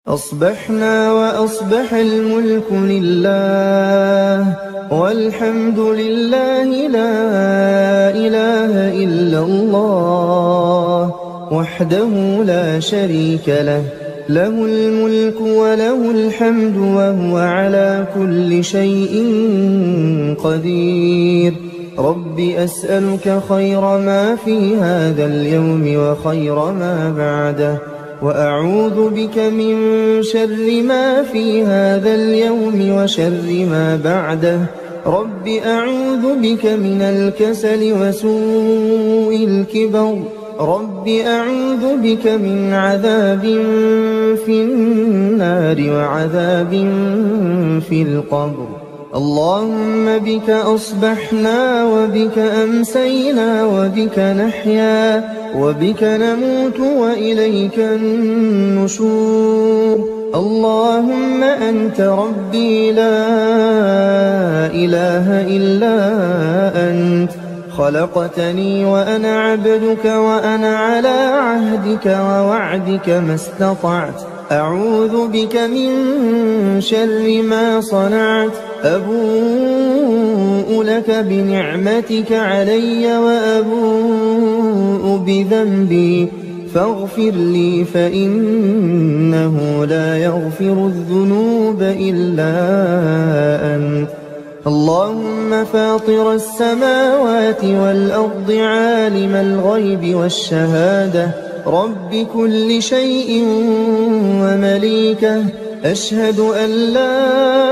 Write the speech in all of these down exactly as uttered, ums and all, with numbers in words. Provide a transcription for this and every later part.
أصبحنا وأصبح الملك لله والحمد لله لا إله إلا الله وحده لا شريك له له الملك وله الحمد وهو على كل شيء قدير. رب أسألك خير ما في هذا اليوم وخير ما بعده، وأعوذ بك من شر ما في هذا اليوم وشر ما بعده. رب أعوذ بك من الكسل وسوء الكبر. رب أعوذ بك من عذاب في النار وعذاب في القبر. اللهم بك أصبحنا وبك أمسينا وبك نحيا وبك نموت وإليك النشور. اللهم أنت ربي لا إله إلا أنت، خلقتني وأنا عبدك وأنا على عهدك ووعدك ما استطعت. أعوذ بك من شر ما صنعت. أبوء لك بنعمتك علي وأبوء بذنبي فاغفر لي فإنه لا يغفر الذنوب إلا أنت. اللهم فاطر السماوات والأرض عالم الغيب والشهادة رب كل شيء ومليكه، أشهد أن لا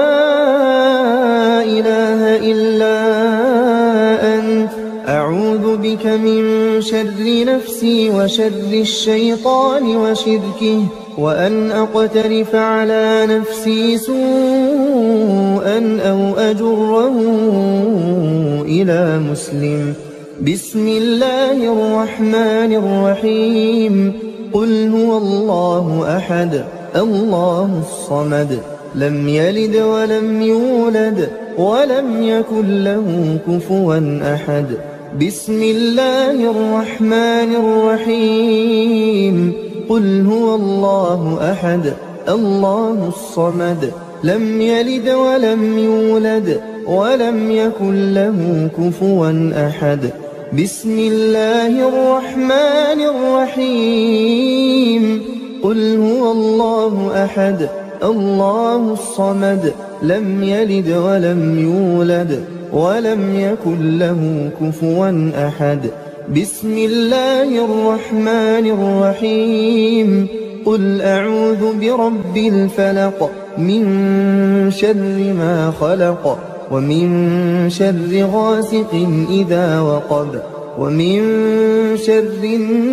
إله إلا أنت. أعوذ بك من شر نفسي وشر الشيطان وشركه وأن أقترف على نفسي سوءا أو أجره إلى مسلم. بسم الله الرحمن الرحيم. قل هو الله أحد الله الصمد لم يلد ولم يولد ولم يكن له كفوا أحد. بسم الله الرحمن الرحيم. قل هو الله أحد الله الصمد لم يلد ولم يولد ولم يكن له كفوا أحد. بسم الله الرحمن الرحيم. قل هو الله أحد الله الصمد لم يلد ولم يولد ولم يكن له كفوا أحد. بسم الله الرحمن الرحيم. قل أعوذ برب الفلق من شر ما خلق ومن شر غاسق إذا وقب ومن شر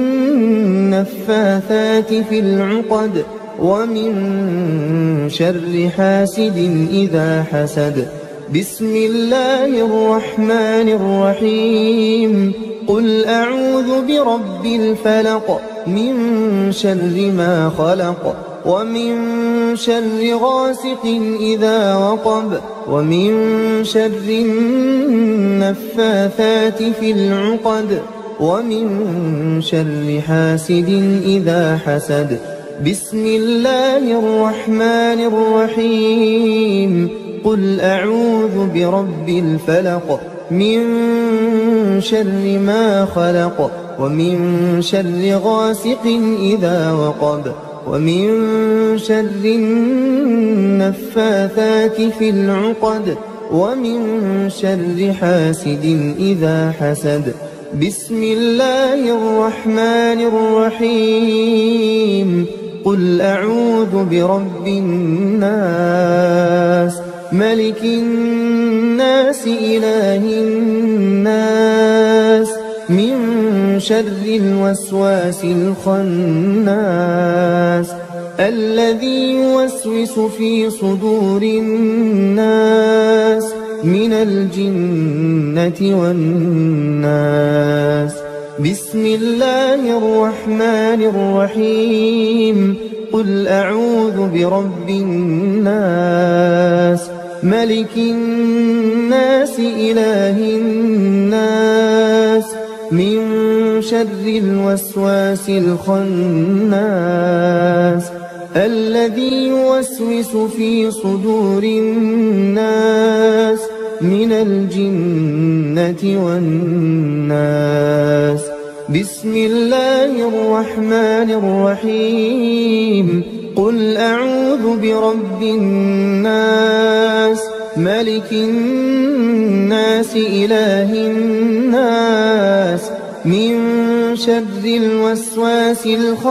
النفاثات في العقد ومن شر حاسد إذا حسد. بسم الله الرحمن الرحيم. قل أعوذ برب الفلق من شر ما خلق ومن شر غاسق إذا وقب ومن شر النفاثات في العقد ومن شر حاسد إذا حسد. بسم الله الرحمن الرحيم. قل أعوذ برب الفلق من شر ما خلق ومن شر غاسق إذا وقب ومن شر النفاثات في العقد ومن شر حاسد إذا حسد. بسم الله الرحمن الرحيم. قل أعوذ برب الناس ملك الناس إله الناس من شر الوسواس الخناس الذي يوسوس في صدور الناس من الجنة والناس. بسم الله الرحمن الرحيم. قل أعوذ برب الناس ملك الناس إله الناس من شر الوسواس الخناس الذي يوسوس في صدور الناس من الجنة والناس. بسم الله الرحمن الرحيم. قل أعوذ برب الناس ملك الناس إله الناس من شر الوسواس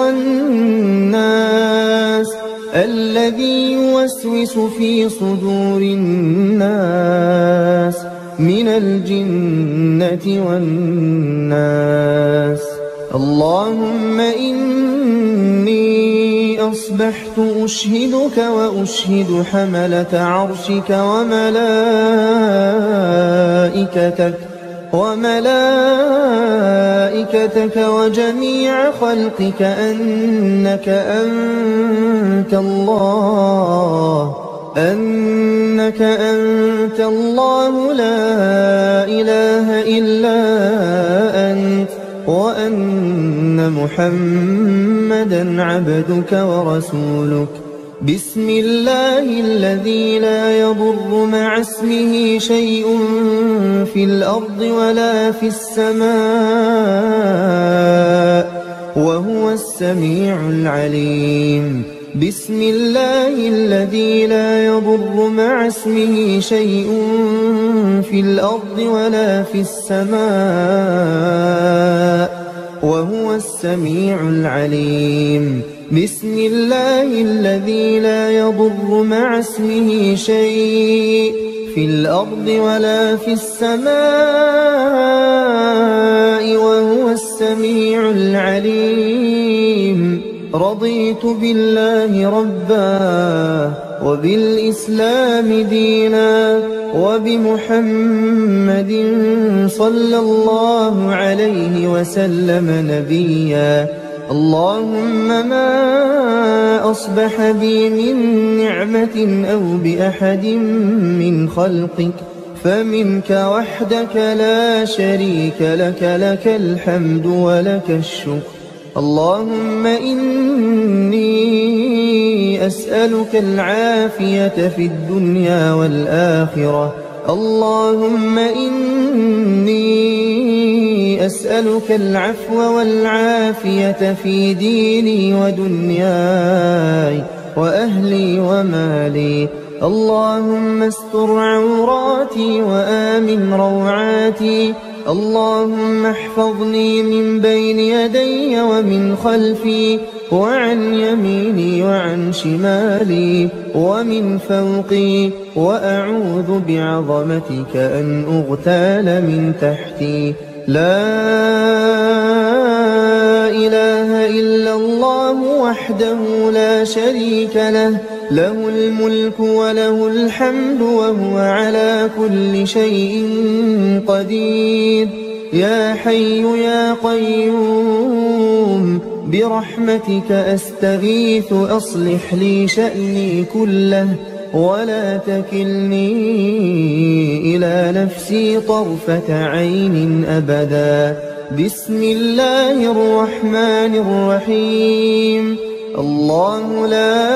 الخناس الذي يوسوس في صدور الناس من الجنة والناس. اللهم إني أصبحت أشهدك وأشهد حملة عرشك وملائكتك وملائكتك وجميع خلقك أنك أنت الله أنك أنت الله لا إله إلا أنت وأن محمدا عبدك ورسولك. بسم الله الذي لا يضر مع اسمه شيء في الأرض ولا في السماء وهو السميع العليم. بسم الله الذي لا يضر مع اسمه شيء في الأرض ولا في السماء وهو السميع العليم. بسم الله الذي لا يضر مع اسمه شيء في الأرض ولا في السماء وهو السميع العليم. رضيت بالله ربا وبالإسلام دينا وبمحمد صلى الله عليه وسلم نبيا. اللهم ما أصبح بي من نعمة أو بأحد من خلقك فمنك وحدك لا شريك لك، لك الحمد ولك الشكر. اللهم إني أسألك العافية في الدنيا والآخرة. اللهم إني أسألك العفو والعافية في ديني ودنياي وأهلي ومالي. اللهم استر عوراتي وآمن روعاتي. اللهم احفظني من بين يدي ومن خلفي وعن يميني وعن شمالي ومن فوقي، وأعوذ بعظمتك أن أغتال من تحتي. لا إله إلا الله وحده لا شريك له، له الملك وله الحمد وهو على كل شيء قدير. يا حي يا قيوم برحمتك أستغيث أصلح لي شأني كله ولا تكلني إلى نفسي طرفة عين أبدا. بسم الله الرحمن الرحيم. الله لا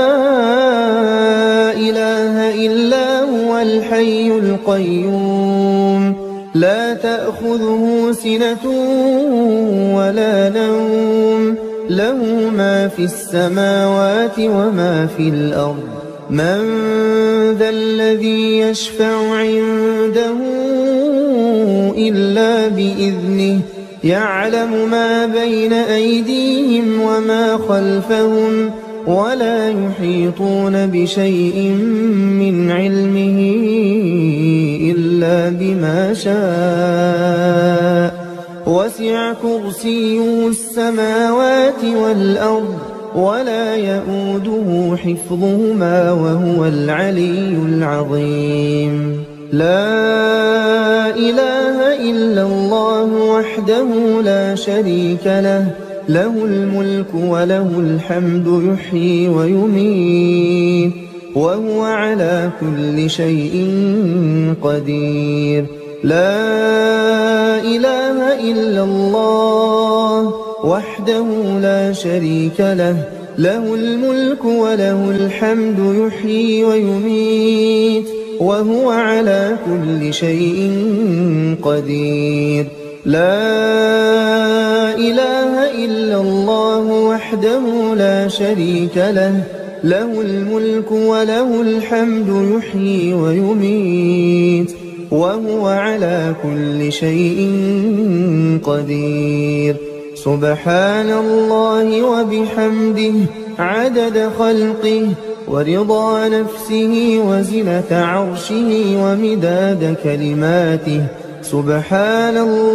إله إلا هو الحي القيوم لا تأخذه سنة ولا نوم، له ما في السماوات وما في الأرض. من ذا الذي يشفع عنده إلا بإذنه، يعلم ما بين أيديهم وما خلفهم، ولا يحيطون بشيء من علمه إلا بما شاء. وسع كرسيه السماوات والأرض ولا يؤوده حفظهما وهو العلي العظيم. لا إله إلا الله وحده لا شريك له، له الملك وله الحمد يحيي ويميت وهو على كل شيء قدير. لا إله إلا الله وحده لا شريك له، له الملك وله الحمد يحيي ويميت وهو على كل شيء قدير. لا إله إلا الله وحده لا شريك له، له الملك وله الحمد يحيي ويميت وهو على كل شيء قدير. سبحان الله وبحمده عدد خلقه ورضا نفسه وزنة عرشه ومداد كلماته. سبحان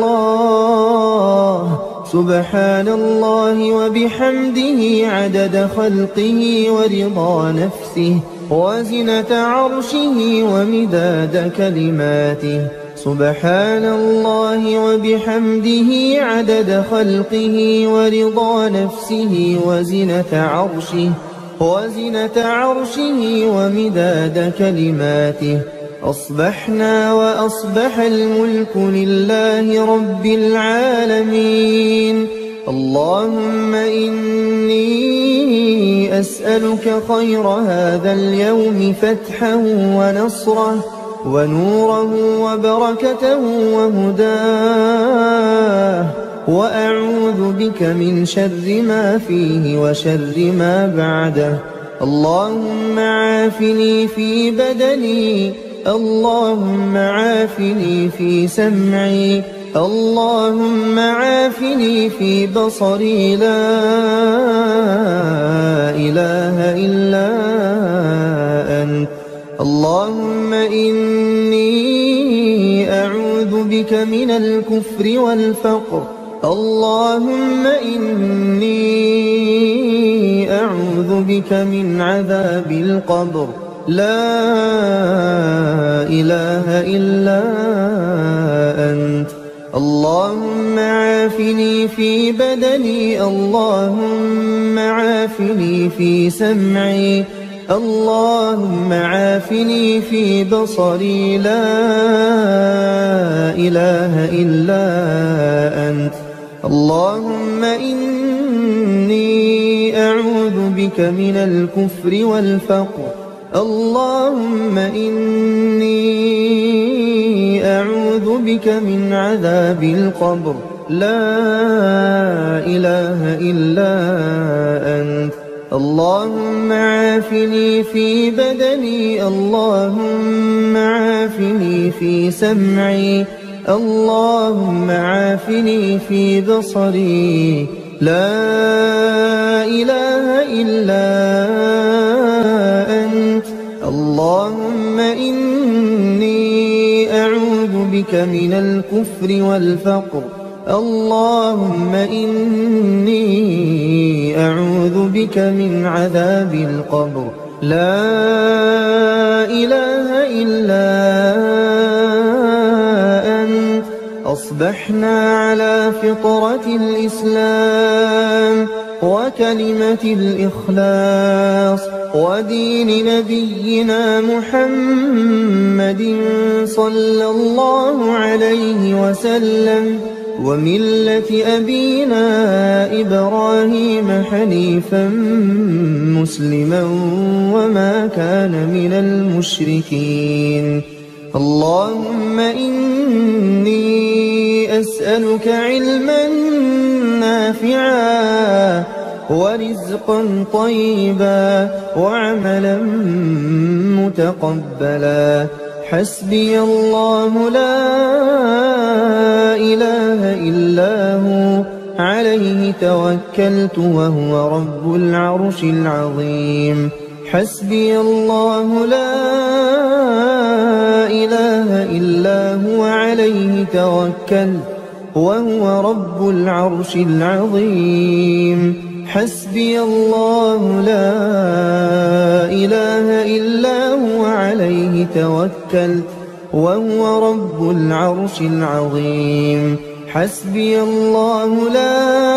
الله سبحان الله وبحمده عدد خلقه ورضا نفسه وزنة عرشه ومداد كلماته. سبحان الله وبحمده عدد خلقه ورضا نفسه وزنة عرشه وزنة عرشه ومداد كلماته. أصبحنا وأصبح الملك لله رب العالمين. اللهم إني أسألك خير هذا اليوم فتحه ونصره ونوره وبركته وهداه، وأعوذ بك من شر ما فيه وشر ما بعده. اللهم عافني في بدني، اللهم عافني في سمعي، اللهم عافني في بصري. لا إله إلا أنت. اللهم إني أعوذ بك من الكفر والفقر. اللهم إني أعوذ بك من عذاب القبر. لا إله إلا أنت. اللهم عافني في بدني، اللهم عافني في سمعي، اللهم عافني في بصري. لا إله إلا أنت. اللهم إني أعوذ بك من الكفر والفقر. اللهم إني أعوذ بك من عذاب القبر. لا إله إلا أنت. اللهم عافني في بدني، اللهم عافني في سمعي، اللهم عافني في بصري. لا إله إلا أنت. اللهم إني أعوذ بك من الكفر والفقر. اللهم إني أعوذ بك من عذاب القبر. لا إله إلا أنت. أصبحنا على فطرة الإسلام وكلمة الإخلاص ودين نبينا محمد صلى الله عليه وسلم وملة أبينا إبراهيم حنيفا مسلما وما كان من المشركين. اللهم إني أسألك علما نافعا ورزقا طيبا وعملا متقبلا. حسبي الله لا إله إلا هو عليه توكلت وهو رب العرش العظيم. حسبي الله لا إله إلا هو عليه توكلت وهو رب العرش العظيم. حسبي الله لا إله إلا هو عليه توكلت وهو رب العرش العظيم. حسبي الله لا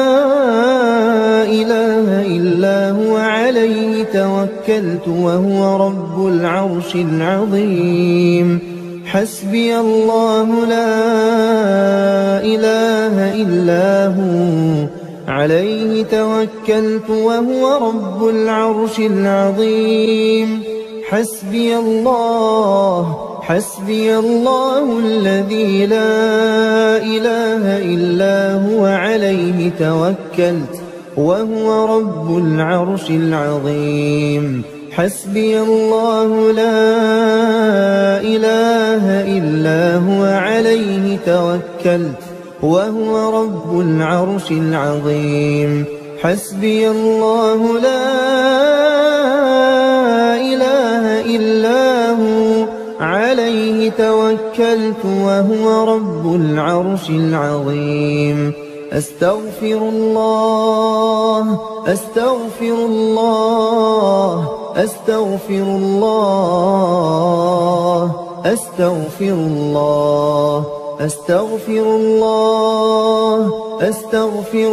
إله إلا هو عليه توكلت وهو رب العرش العظيم. حسبي الله لا إله إلا هو عليه توكلت وهو رب العرش العظيم حسبي الله حسبي الله الذي لا إله إلا هو عليه توكلت وهو رب العرش العظيم حسبي الله لا إله إلا هو عليه توكلت وهو رب العرش العظيم حسبي الله لا إله إلا هو عليه توكلت وهو رب العرش العظيم أستغفر الله أستغفر الله أستغفر الله أستغفر الله أستغفر الله أستغفر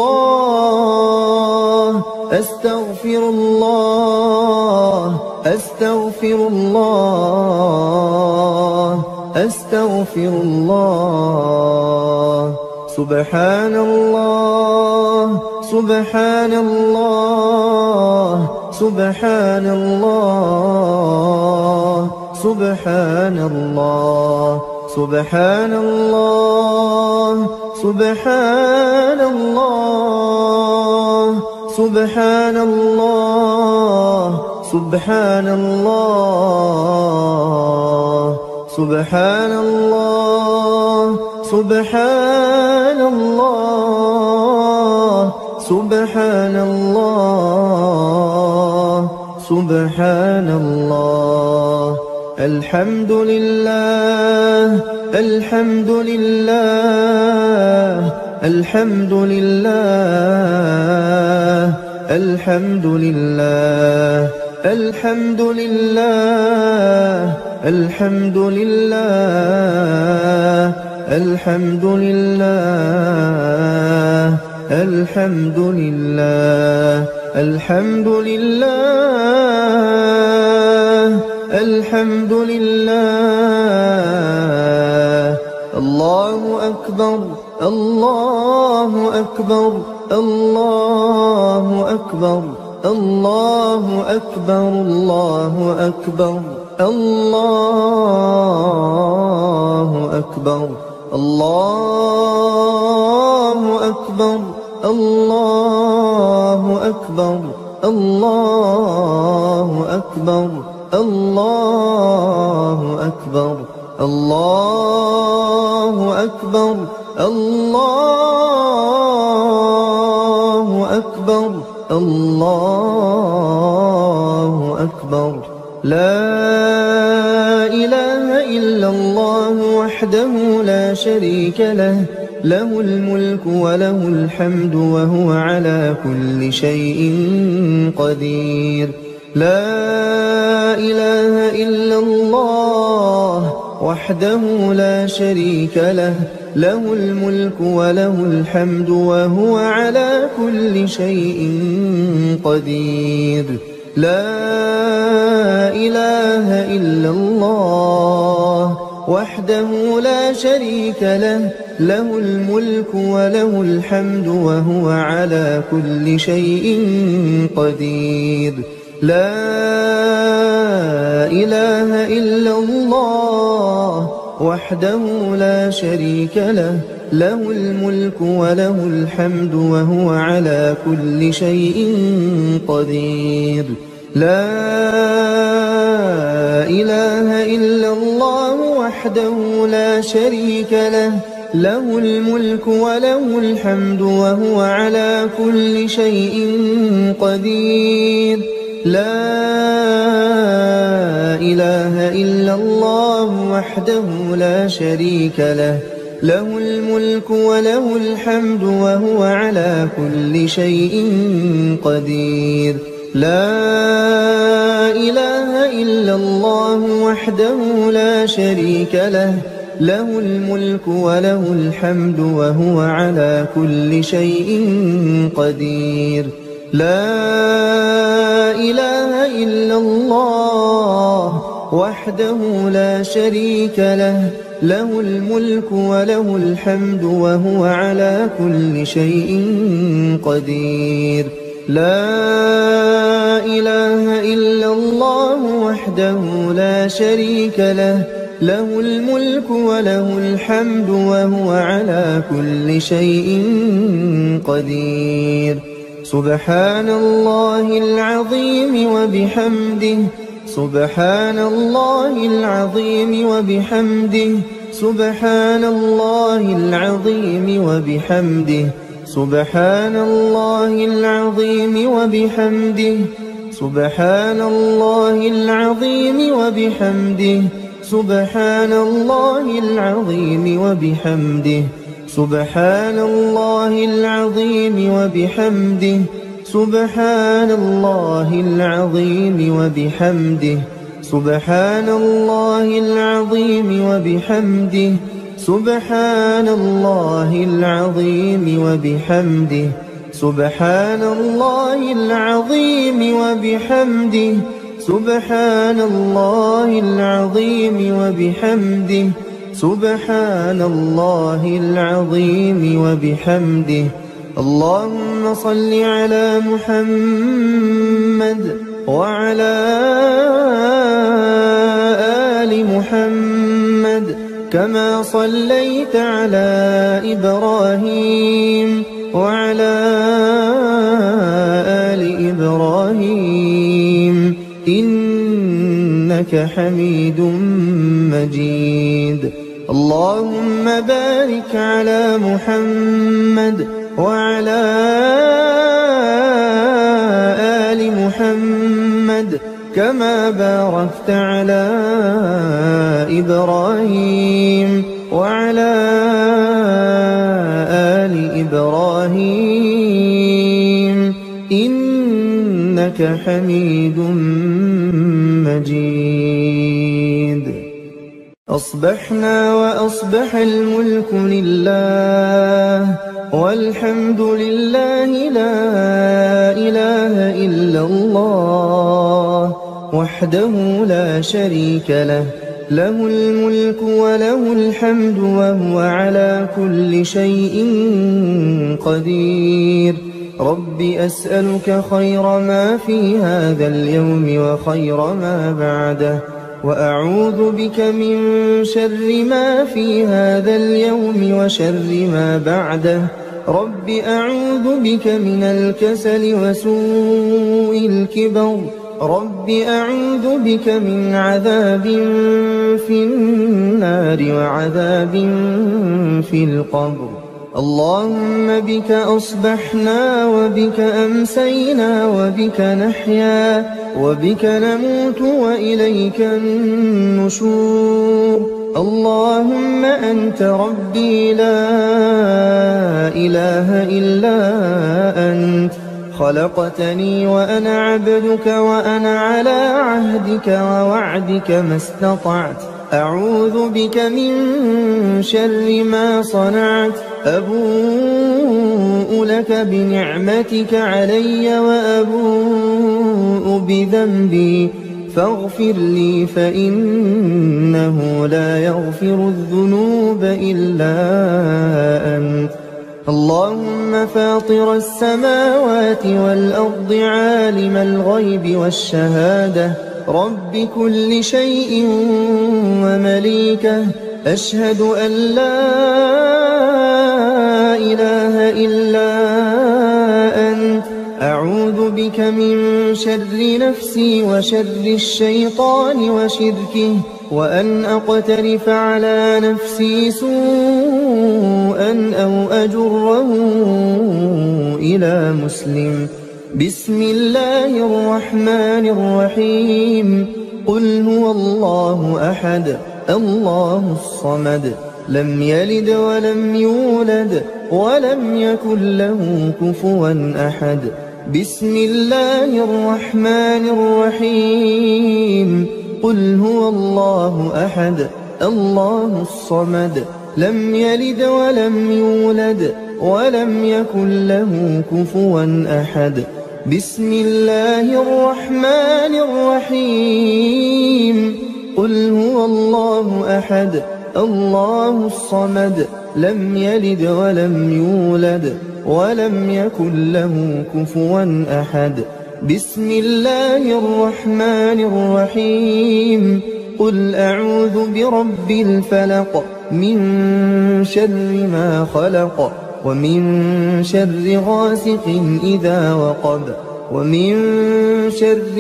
الله أستغفر الله أستغفر الله أستغفر الله سبحان الله سبحان الله سبحان الله سبحان الله سبحان الله سبحان الله سبحان الله سبحان الله سبحان الله سبحان الله سبحان الله سبحان الله الحمد لله الحمد لله الحمد لله الحمد لله الحمد لله الحمد لله الحمد لله الحمد لله الحمد لله الحمد لله الله أكبر الله أكبر الله أكبر الله أكبر الله أكبر الله أكبر الله أكبر الله أكبر الله أكبر الله أكبر الله أكبر الله أكبر الله أكبر لا إله إلا الله وحده لا شريك له له الملك وله الحمد وهو على كل شيء قدير لا إله إلا الله وحده لا شريك له له الملك وله الحمد وهو على كل شيء قدير لا إله إلا الله وحده لا شريك له له الملك وله الحمد وهو على كل شيء قدير لا إله إلا الله وحده لا شريك له له الملك وله الحمد وهو على كل شيء قدير لا إله إلا الله وحده لا شريك له له الملك وله الحمد وهو على كل شيء قدير لا إله إلا الله وحده لا شريك له له الملك وله الحمد وهو على كل شيء قدير لا إله إلا الله وحده لا شريك له له الملك وله الحمد وهو على كل شيء قدير لا إله إلا الله وحده لا شريك له له الملك وله الحمد وهو على كل شيء قدير. لا إله إلا الله وحده لا شريك له، له الملك وله الحمد وهو على كل شيء قدير. سبحان الله العظيم وبحمده، سبحان الله العظيم وبحمده، سبحان الله العظيم وبحمده، سبحان الله العظيم وبحمده، سبحان الله العظيم وبحمده، سبحان الله العظيم وبحمده، سبحان الله العظيم وبحمده، سبحان الله العظيم وبحمده، سبحان الله العظيم وبحمده، سبحان الله العظيم وبحمده، سبحان الله العظيم وبحمده، سبحان الله العظيم وبحمده، سبحان الله العظيم وبحمده. اللهم صل على محمد وعلى آل محمد كما صليت على إبراهيم وعلى آل إبراهيم إنك حميد مجيد. اللهم بارك على محمد وعلى آل محمد كما باركت على إبراهيم وعلى آل إبراهيم إنك حميد مجيد. أصبحنا وأصبح الملك لله والحمد لله لا إله إلا الله وحده لا شريك له، له الملك وله الحمد وهو على كل شيء قدير. رب أسألك خير ما في هذا اليوم وخير ما بعده، وأعوذ بك من شر ما في هذا اليوم وشر ما بعده. رب أعوذ بك من الكسل وسوء الكبر، رب أعوذ بك من عذاب في النار وعذاب في القبر. اللهم بك أصبحنا وبك أمسينا وبك نحيا وبك نموت وإليك النشور. اللهم أنت ربي لا إله إلا أنت، خلقتني وأنا عبدك وأنا على عهدك ووعدك ما استطعت. أعوذ بك من شر ما صنعت، أبوء لك بنعمتك علي وأبوء بذنبي فاغفر لي فإنه لا يغفر الذنوب إلا أنت. اللهم فاطر السماوات والأرض عالم الغيب والشهادة، رب كل شيء ومليكه، أشهد أن لا إله إلا أنت. أعوذ بك من شر نفسي وشر الشيطان وشركه، وأن أقترف على نفسي سوءا أو أجره إلى مسلم. بسم الله الرحمن الرحيم. قل هو الله أحد الله الصمد، لم يلد ولم يولد ولم يكن له كفوا أحد. بسم الله الرحمن الرحيم. قل هو الله أحد الله الصمد، لم يلد ولم يولد ولم يكن له كفوا أحد. بسم الله الرحمن الرحيم. قل هو الله أحد الله الصمد لم يلد ولم يولد ولم يكن له كفوا أحد. بسم الله الرحمن الرحيم. قل أعوذ برب الفلق من شر ما خلق ومن شر غاسق إذا وقب ومن شر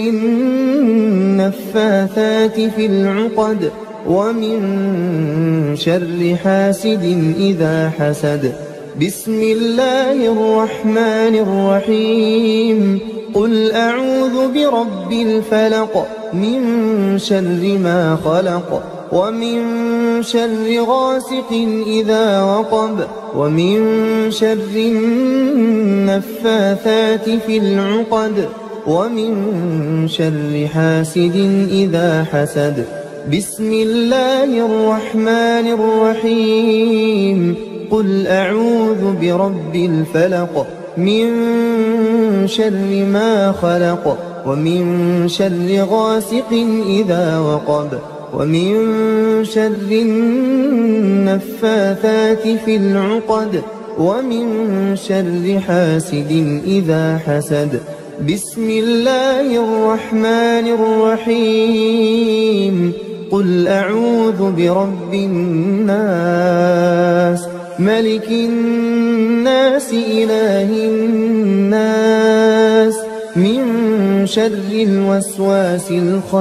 النفاثات في العقد ومن شر حاسد إذا حسد. بسم الله الرحمن الرحيم. قل أعوذ برب الفلق من شر ما خلق ومن شر غاسق إذا وقب ومن شر النفاثات في العقد ومن شر حاسد إذا حسد. بسم الله الرحمن الرحيم. قل أعوذ برب الفلق من شر ما خلق ومن شر غاسق إذا وقب ومن شر النفاثات في العقد ومن شر حاسد إذا حسد. بسم الله الرحمن الرحيم. قل أعوذ برب الناس ملك الناس إله الناس من شر الوسواس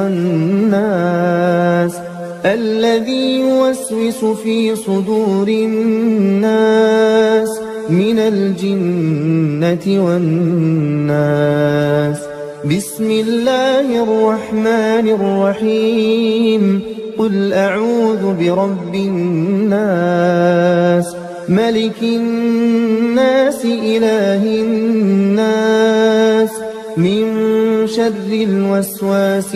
الخناس الذي يوسوس في صدور الناس من الجنة والناس. بسم الله الرحمن الرحيم. قل أعوذ برب الناس ملك الناس إله الناس من شر الوسواس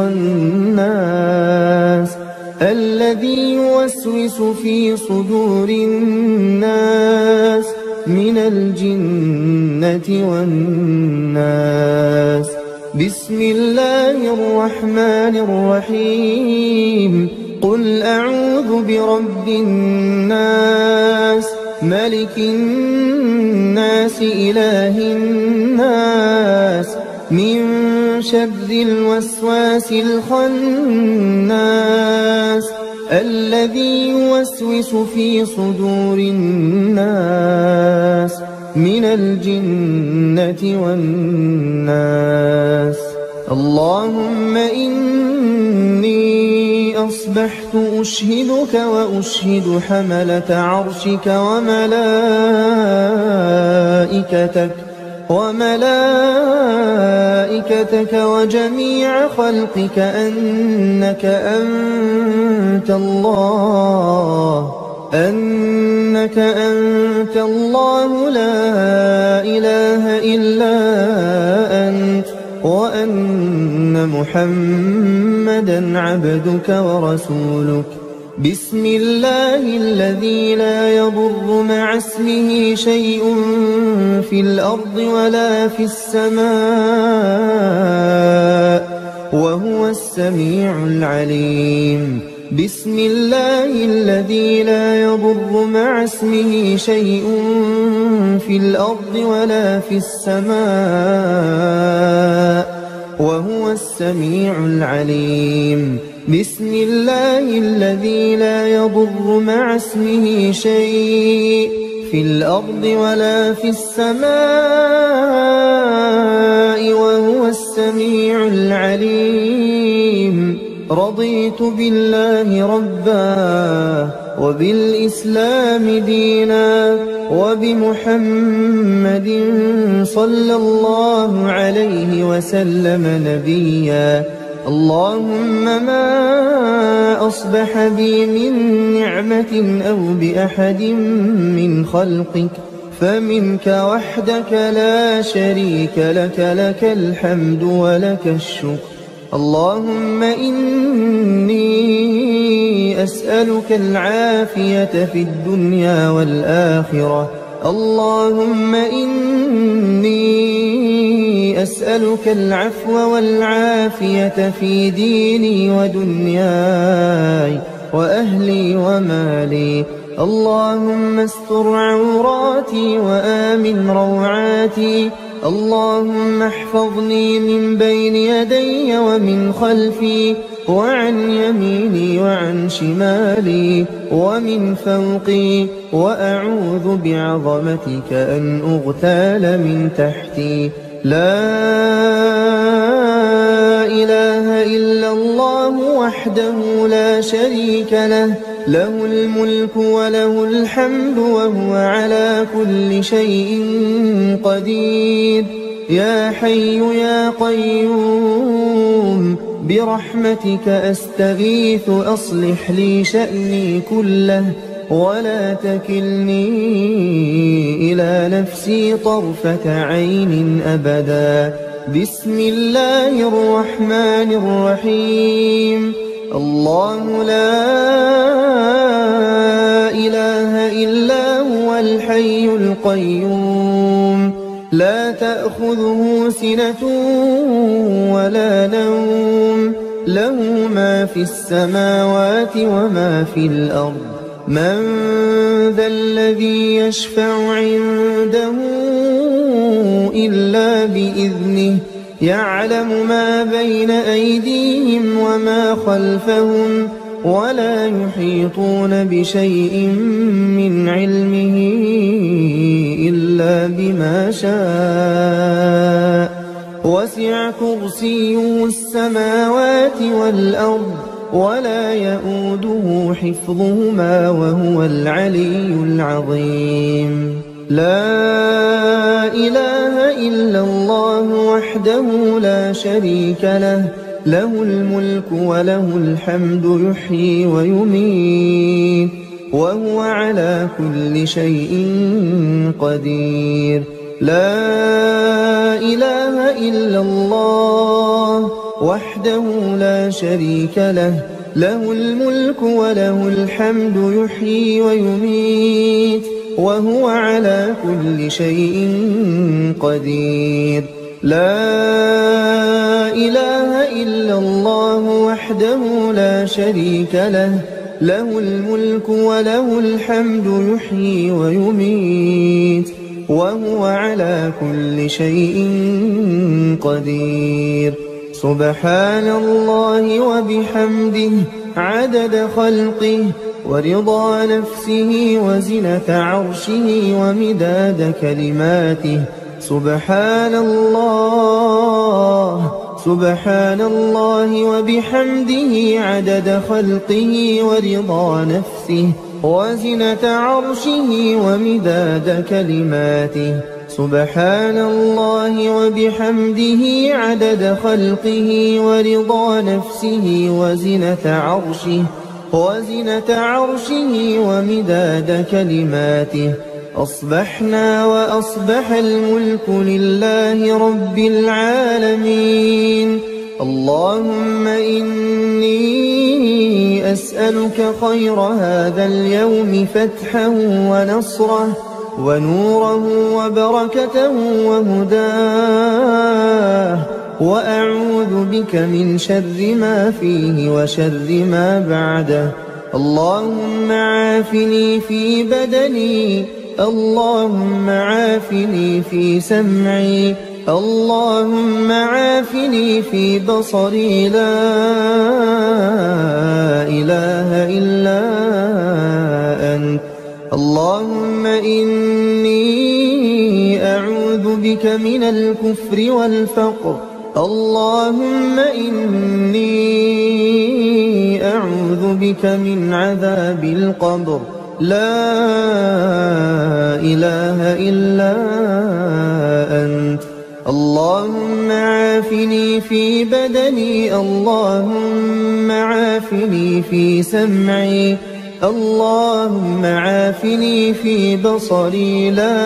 الخناس الذي يوسوس في صدور الناس من الجنة والناس. بسم الله الرحمن الرحيم. قل أعوذ برب الناس ملك الناس إله الناس من شر الوسواس الخناس الذي يوسوس في صدور الناس من الجنة والناس. اللهم إني أصبحت أشهدك وأشهد حملة عرشك وملائكتك وملائكتك وجميع خلقك أنك أنت الله أنك أنت الله لا إله إلا أنت وأن محمدا عبدك ورسولك. بسم الله الذي لا يضر مع اسمه شيء في الأرض ولا في السماء وهو السميع العليم. بسم الله الذي لا يضر مع اسمه شيء في الأرض ولا في السماء وهو السميع العليم. بسم الله الذي لا يضر مع اسمه شيء في الأرض ولا في السماء وهو السميع العليم. رضيت بالله ربا وبالإسلام دينا وبمحمد صلى الله عليه وسلم نبيا. اللهم ما أصبح بي من نعمة أو بأحد من خلقك فمنك وحدك لا شريك لك، لك الحمد ولك الشكر. اللهم إني أسألك العافية في الدنيا والآخرة. اللهم إني أسألك العفو والعافية في ديني ودنياي. وأهلي ومالي. اللهم استر عوراتي وآمن روعاتي. اللهم احفظني من بين يدي ومن خلفي وعن يميني وعن شمالي ومن فوقي، وأعوذ بعظمتك أن أغتال من تحتي. لا إله إلا الله وحده لا شريك له، له الملك وله الحمد وهو على كل شيء قدير. يا حي يا قيوم برحمتك أستغيث، أصلح لي شأني كله ولا تكلني إلى نفسي طرفة عين أبدا. بسم الله الرحمن الرحيم. الله لا إله إلا هو الحي القيوم، لا تأخذه سنة ولا نوم، له ما في السماوات وما في الأرض. من ذا الذي يشفع عنده إلا بإذنه، يعلم ما بين أيديهم وما خلفهم، ولا يحيطون بشيء من علمه إلا بما شاء. وسع كرسيه السماوات والأرض ولا يؤوده حفظهما وهو العلي العظيم. لا إله إلا الله وحده لا شريك له، له الملك وله الحمد يحيي ويميت وهو على كل شيء قدير. لا إله إلا الله وحده لا شريك له، له الملك وله الحمد يحيي ويميت وهو على كل شيء قدير. لا إله إلا الله وحده لا شريك له، له الملك وله الحمد يحيي ويميت وهو على كل شيء قدير. سبحان الله وبحمده عدد خلقه ورضا نفسه وزنة عرشه ومداد كلماته. سبحان الله سبحان الله وبحمده عدد خلقه ورضا نفسه وزنة عرشه ومداد كلماته. سبحان الله وبحمده عدد خلقه ورضا نفسه وزنة عرشه وزنة عرشه ومداد كلماته. أصبحنا وأصبح الملك لله رب العالمين. اللهم إني أسألك خير هذا اليوم فتحه ونصره ونوره وبركته وهداه، وأعوذ بك من شر ما فيه وشر ما بعده. اللهم عافني في بدني، اللهم عافني في سمعي، اللهم عافني في بصري. لا إله إلا أنت. اللهم إني أعوذ بك من الكفر والفقر. اللهم إني أعوذ بك من عذاب القبر. لا إله إلا أنت. اللهم عافني في بدني، اللهم عافني في سمعي، اللهم عافني في بصري. لا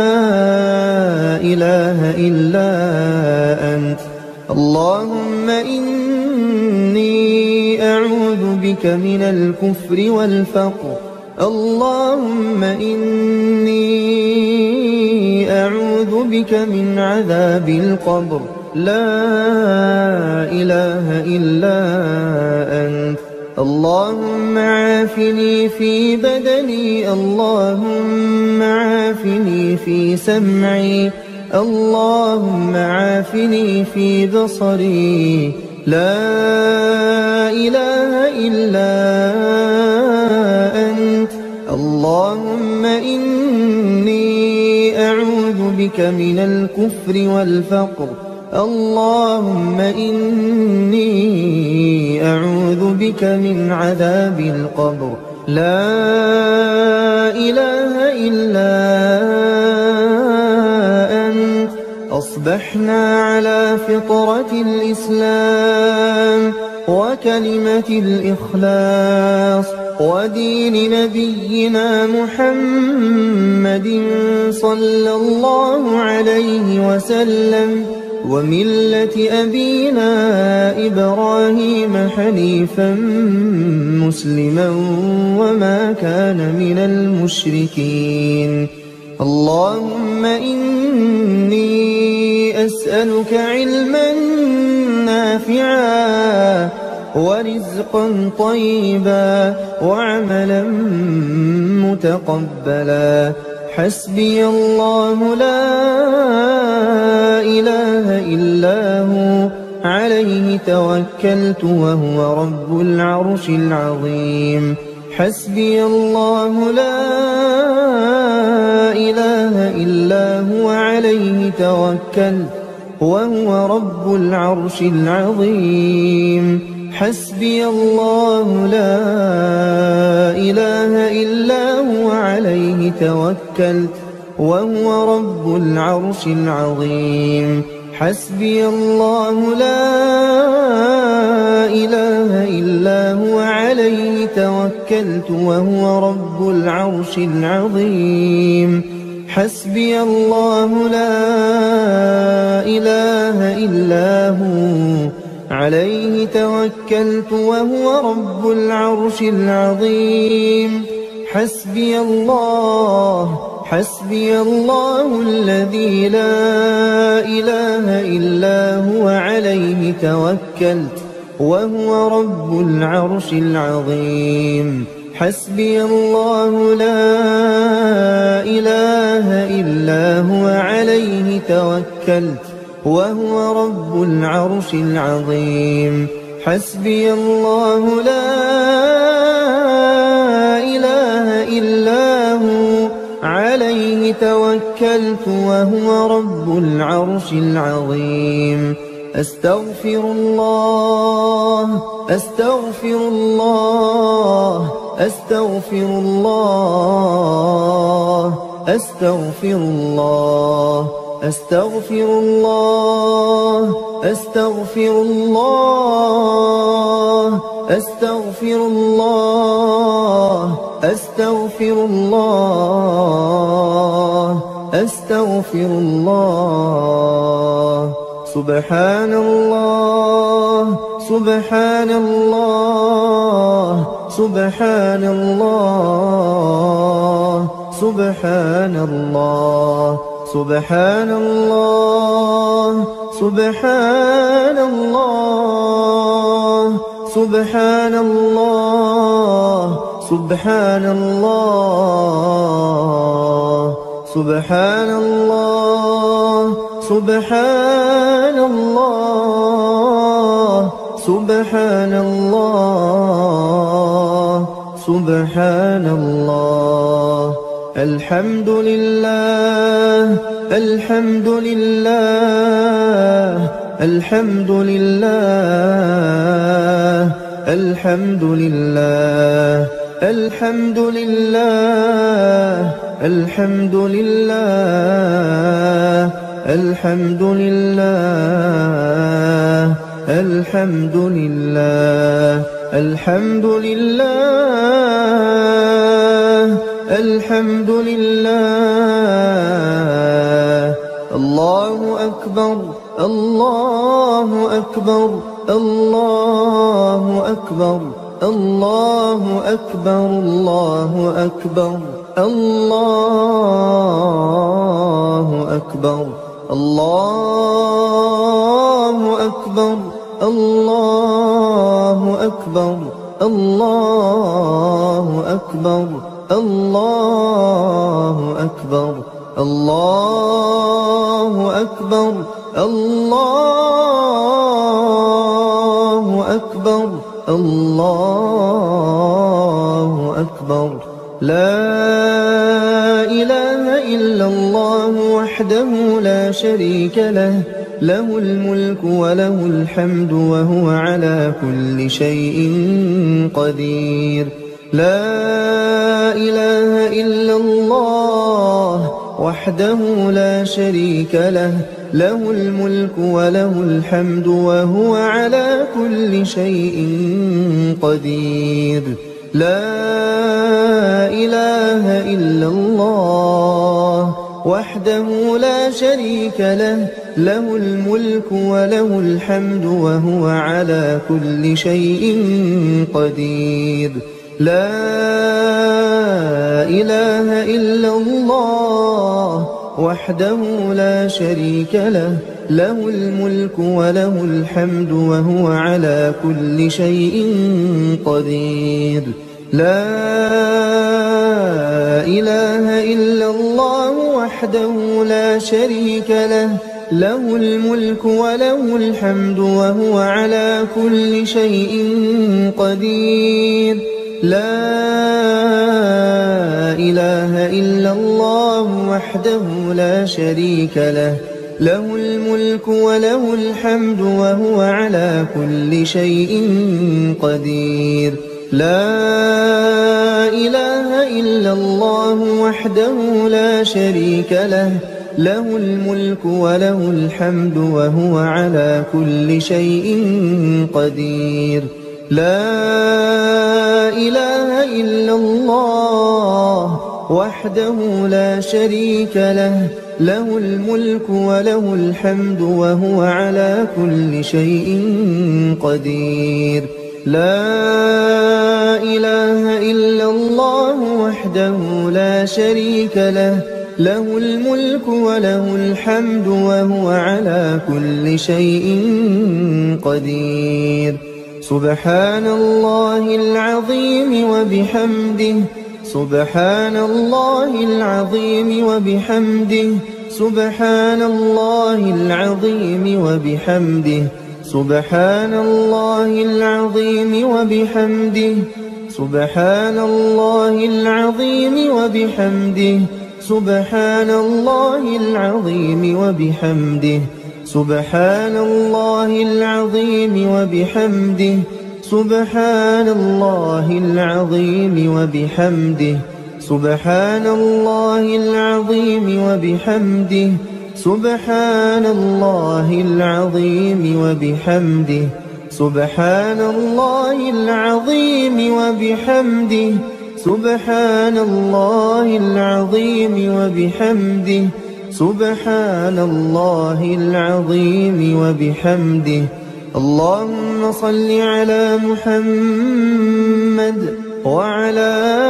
إله إلا أنت. اللهم إني أعوذ بك من الكفر والفقر. اللهم إني أعوذ بك من عذاب القبر. لا إله إلا أنت. اللهم عافني في بدني، اللهم عافني في سمعي، اللهم عافني في بصري. لا إله إلا أنت. اللهم إني أعوذ بك من الكفر والفقر، اللهم إني أعوذ بك من عذاب القبر. لا إله إلا أنت. أصبحنا على فطرة الإسلام وكلمة الإخلاص ودين نبينا محمد صلى الله عليه وسلم وملة أبينا إبراهيم حنيفا مسلما وما كان من المشركين. اللهم إني أسألك علما نافعا ورزقا طيبا وعملا متقبلا. حسبي الله لا إله إلا هو، عليه توكلت وهو رب العرش العظيم. حسبي الله لا إله إلا هو، عليه توكلت وهو رب العرش العظيم. حسبي الله لا إله إلا هو، عليه توكلت وهو رب العرش العظيم. حسبي الله لا إله إلا هو، عليه توكلت وهو رب العرش العظيم. حسبي الله لا إله إلا هو، عليه توكلت وهو رب العرش العظيم. حسبي الله حسبي الله الذي لا إله إلا هو، عليه توكلت وهو رب العرش العظيم. حسبي الله لا إله إلا هو، عليه توكلت وهو رب العرش العظيم. حسبي الله لا إله إلا هو، عليه توكلت وهو رب العرش العظيم. أستغفر الله أستغفر الله أستغفر الله أستغفر الله أستغفر الله أستغفر الله أستغفر الله أستغفر الله أستغفر الله. سبحان الله سبحان الله سبحان الله سبحان الله سبحان الله سبحان الله سبحان الله سبحان الله سبحان الله سبحان الله سبحان الله سبحان الله. الحمد لله الحمد لله الحمد لله الحمد لله الحمد لله الحمد لله الحمد لله الحمد لله الحمد لله الحمد لله. الله أكبر الله أكبر الله أكبر الله أكبر الله أكبر الله أكبر الله أكبر الله أكبر الله أكبر الله أكبر الله أكبر الله أكبر الله أكبر لا إله إلا الله وحده لا شريك له له الملك وله الحمد وهو على كل شيء قدير لا إله إلا الله وحده لا شريك له له الملك وله الحمد وهو على كل شيء قدير لا إله إلا الله وحده لا شريك له له الملك وله الحمد وهو على كل شيء قدير لا إله إلا الله وحده لا شريك له له الملك وله الحمد وهو على كل شيء قدير لا إله إلا الله وحده لا شريك له له الملك وله الحمد وهو على كل شيء قدير لا إله إلا الله وحده لا شريك له له الملك وله الحمد وهو على كل شيء قدير لا إله إلا الله وحده لا شريك له له الملك وله الحمد وهو على كل شيء قدير لا إله إلا الله وحده لا شريك له له الملك وله الحمد وهو على كل شيء قدير لا إله إلا الله وحده لا شريك له له الملك وله الحمد وهو على كل شيء قدير سبحان الله العظيم وبحمده سبحان الله العظيم وبحمده سبحان الله العظيم وبحمده سبحان الله العظيم وبحمده سبحان الله العظيم وبحمده سبحان الله العظيم وبحمده سبحان الله العظيم وبحمده سبحان الله العظيم وبحمده سبحان الله العظيم وبحمده سبحان الله العظيم وبحمده سبحان الله العظيم وبحمده سبحان الله العظيم وبحمده سبحان الله العظيم وبحمده اللهم صل على محمد وعلى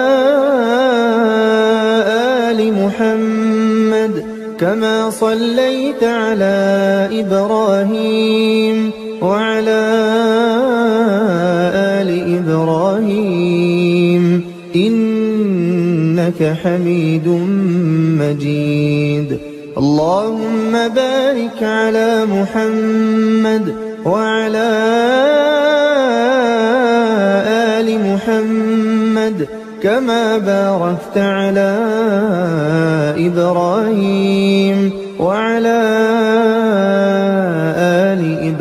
آل محمد كما صليت على إبراهيم وعلى آل إبراهيم إنك حميد مجيد اللهم بارك على محمد وعلى آل محمد كما باركت على إبراهيم وعلى آل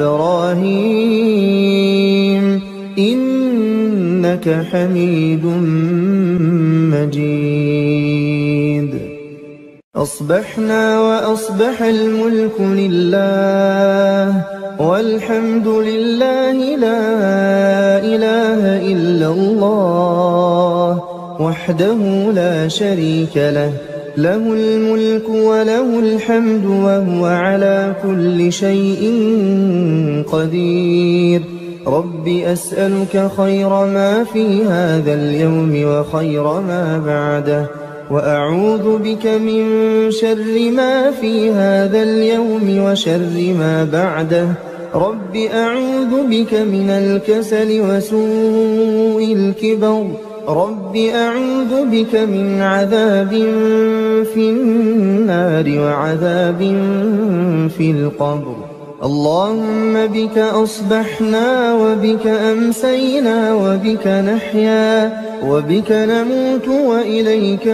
إبراهيم إنك حميد مجيد أصبحنا وأصبح الملك لله والحمد لله لا إله إلا الله وحده لا شريك له له الملك وله الحمد وهو على كل شيء قدير رب أسألك خير ما في هذا اليوم وخير ما بعده وأعوذ بك من شر ما في هذا اليوم وشر ما بعده رب أعوذ بك من الكسل وسوء الكبر رب أعوذ بك من عذاب في النار وعذاب في القبر اللهم بك أصبحنا وبك أمسينا وبك نحيا وبك نموت وإليك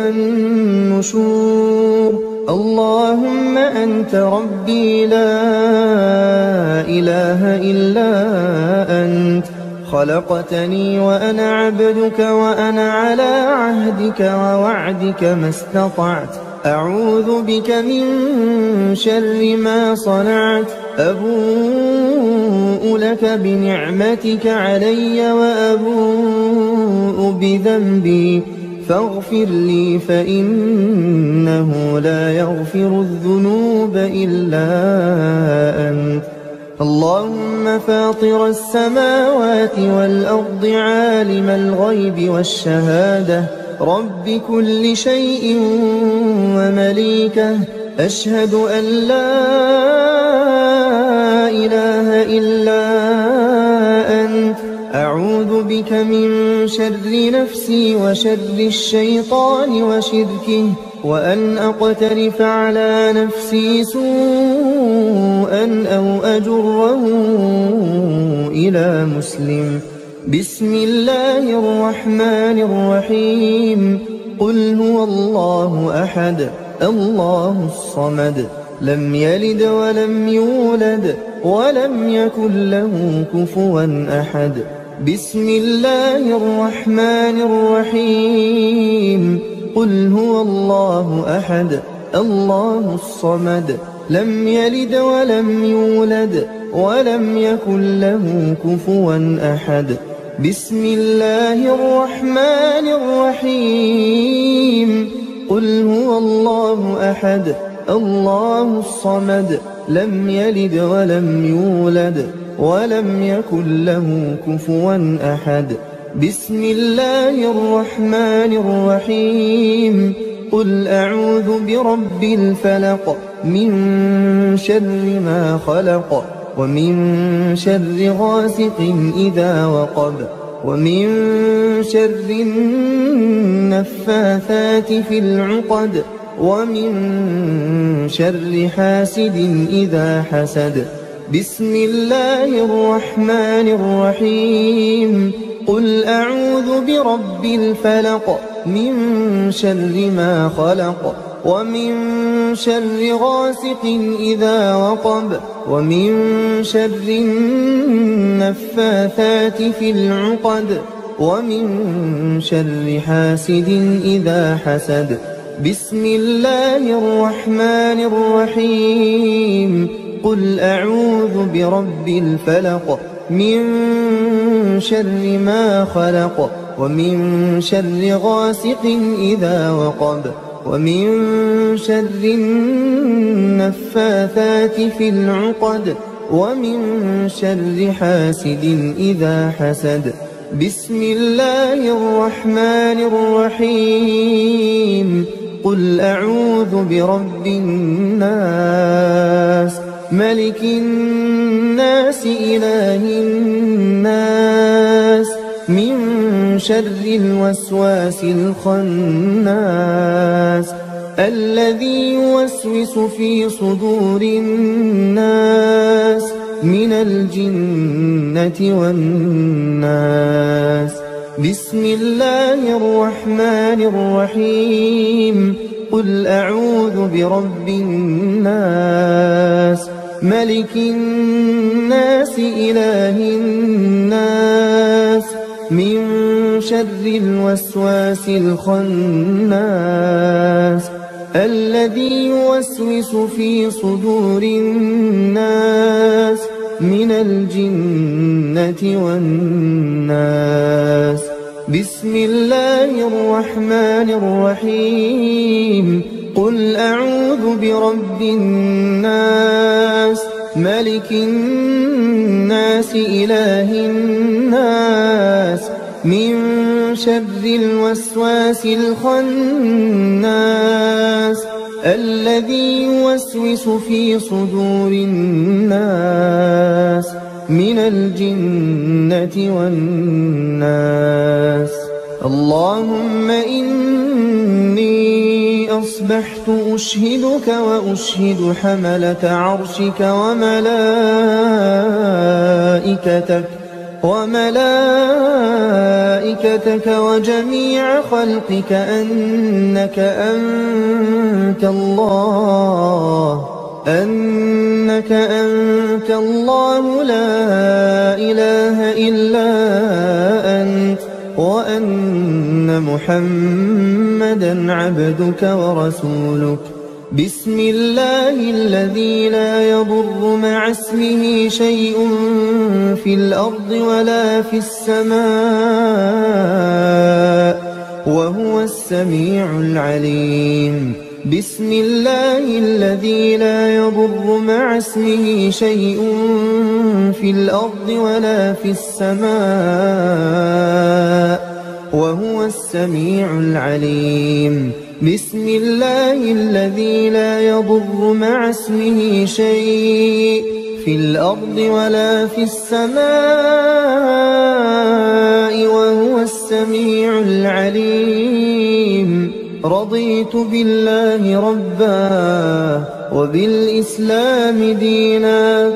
النشور اللهم أنت ربي لا إله إلا أنت خلقتني وأنا عبدك وأنا على عهدك ووعدك ما استطعت أعوذ بك من شر ما صنعت أبوء لك بنعمتك علي وأبوء بذنبي فاغفر لي فإنه لا يغفر الذنوب إلا أنت اللهم فاطر السماوات والأرض عالم الغيب والشهادة رب كل شيء ومليكه أشهد أن لا إله إلا أنت أعوذ بك من شر نفسي وشر الشيطان وشركه وأن أقترف على نفسي سوءا أو أجره إلى مسلم بسم الله الرحمن الرحيم قل هو الله أحد الله الصمد لم يلد ولم يولد ولم يكن له كفوا أحد بسم الله الرحمن الرحيم قل هو الله أحد الله الصمد لم يلد ولم يولد ولم يكن له كفوا أحد بسم الله الرحمن الرحيم قل هو الله أحد الله الصمد لم يلد ولم يولد ولم يكن له كفوا أحد بسم الله الرحمن الرحيم قل أعوذ برب الفلق من شر ما خلق ومن شر غاسق إذا وقب ومن شر النفاثات في العقد ومن شر حاسد إذا حسد بسم الله الرحمن الرحيم قل أعوذ برب الفلق من شر ما خلق ومن شر غاسق إذا وقب ومن شر النفاثات في العقد ومن شر حاسد إذا حسد بسم الله الرحمن الرحيم قل أعوذ برب الفلق من شر ما خلق ومن شر غاسق إذا وقب ومن شر النفاثات في العقد ومن شر حاسد إذا حسد بسم الله الرحمن الرحيم قل أعوذ برب الناس ملك الناس إله الناس من شر الوسواس الخناس الذي يوسوس في صدور الناس من الجنة والناس بسم الله الرحمن الرحيم قل أعوذ برب الناس ملك الناس إله الناس من شر الوسواس الخناس الذي يوسوس في صدور الناس من الجنة والناس بسم الله الرحمن الرحيم قل أعوذ برب الناس ملك الناس إله الناس من شر الوسواس الخناس الذي يوسوس في صدور الناس من الجنة والناس. اللهم إني أصبحت أشهدك وأشهد حملة عرشك وملائكتك وملائكتك وجميع خلقك أنك أنت الله أنك أنت الله لا إله إلا أنت، وأن محمدًا عبدك ورسولك. بسم الله الذي لا يضر مع اسمه شيء في الأرض ولا في السماء وهو السميع العليم. بسم الله الذي لا يضر مع اسمه شيء في الأرض ولا في السماء وهو السميع العليم. بسم الله الذي لا يضر مع اسمه شيء في الأرض ولا في السماء وهو السميع العليم. رضيت بالله ربا وبالإسلام دينا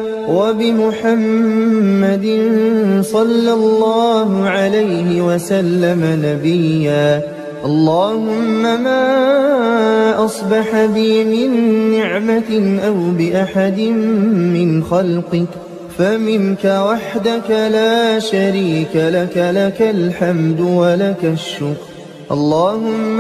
وبمحمد صلى الله عليه وسلم نبيا. اللهم ما أصبح بي من نعمة أو بأحد من خلقك فمنك وحدك لا شريك لك، لك الحمد ولك الشكر. اللهم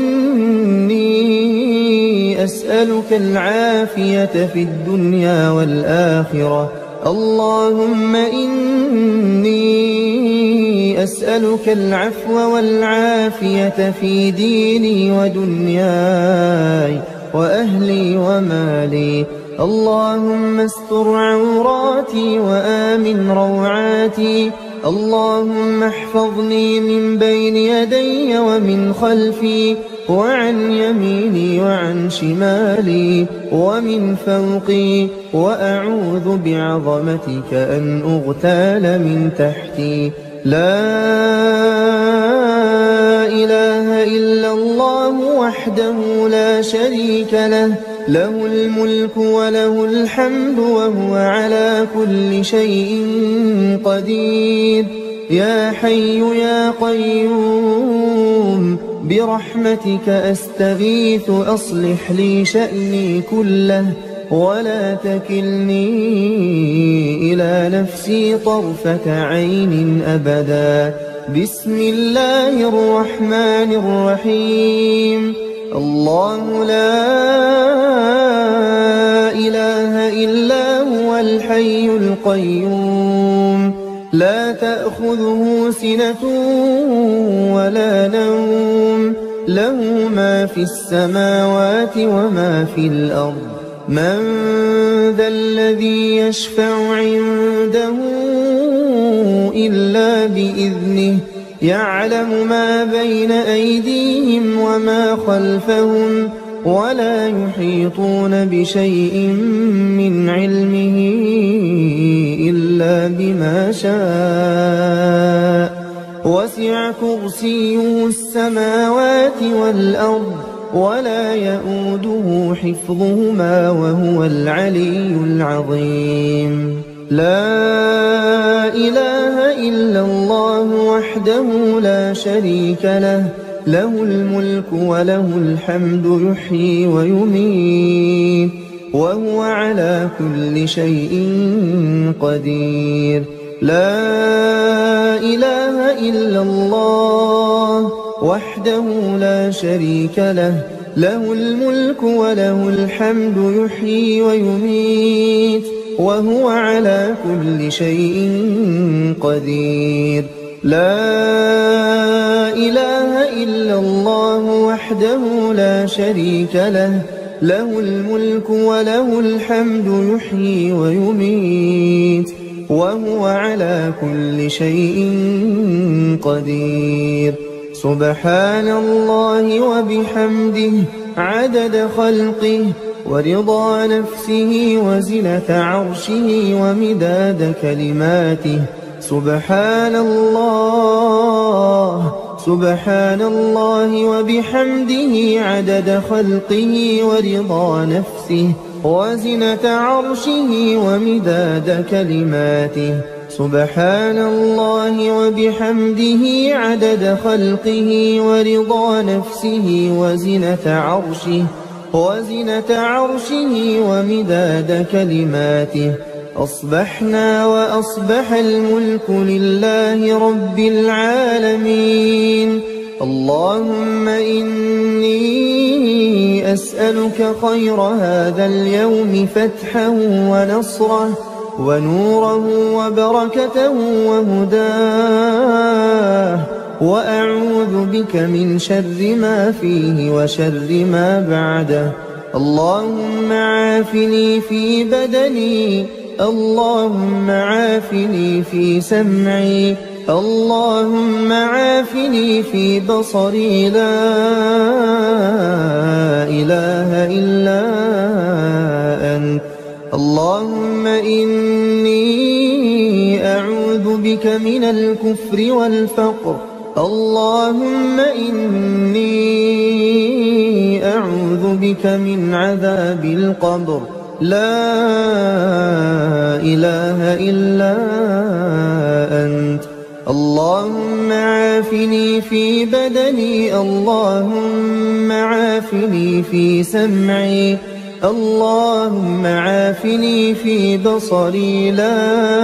إني أسألك العافية في الدنيا والآخرة. اللهم إني أسألك العفو والعافية في ديني ودنياي وأهلي ومالي. اللهم استر عوراتي وآمن روعاتي. اللهم احفظني من بين يدي ومن خلفي وعن يميني وعن شمالي ومن فوقي، وأعوذ بعظمتك أن أغتال من تحتي. لا إله إلا الله وحده لا شريك له، له الملك وله الحمد وهو على كل شيء قدير. يا حي يا قيوم برحمتك أستغيث أصلح لي شأني كله ولا تكلني إلى نفسي طرفة عين أبدا. بسم الله الرحمن الرحيم. الله لا إله إلا هو الحي القيوم لا تأخذه سنة ولا نوم، له ما في السماوات وما في الأرض. من ذا الذي يشفع عنده إلا بإذنه، يعلم ما بين أيديهم وما خلفهم ولا يحيطون بشيء من علمه إلا بما شاء. وسع كرسيه السماوات والأرض ولا يؤوده حفظهما وهو العلي العظيم. لا إله إلا الله وحده لا شريك له، له الملك وله الحمد يحيي ويميت وهو على كل شيء قدير. لا إله إلا الله وحده لا شريك له، له الملك وله الحمد يحيي ويميت وهو على كل شيء قدير. لا إله إلا الله وحده لا شريك له، له الملك وله الحمد يحيي ويميت وهو على كل شيء قدير. سبحان الله وبحمده عدد خلقه ورضا نفسه وزنة عرشه ومداد كلماته. سبحان الله سبحان الله وبحمده عدد خلقه ورضا نفسه وزنة عرشه ومداد كلماته. سبحان الله وبحمده عدد خلقه ورضا نفسه وزنة عرشه وزنة عرشه ومداد كلماته. أصبحنا وأصبح الملك لله رب العالمين. اللهم إني أسألك خير هذا اليوم فتحه ونصره ونوره وبركته وهداه، وأعوذ بك من شر ما فيه وشر ما بعده. اللهم عافني في بدني، اللهم عافني في سمعي، اللهم عافني في بصري، لا إله إلا أنت. اللهم إني أعوذ بك من الكفر والفقر، اللهم إني أعوذ بك من عذاب القبر، لا إله إلا أنت. اللهم عافني في بدني، اللهم عافني في سمعي، اللهم عافني في بصري، لا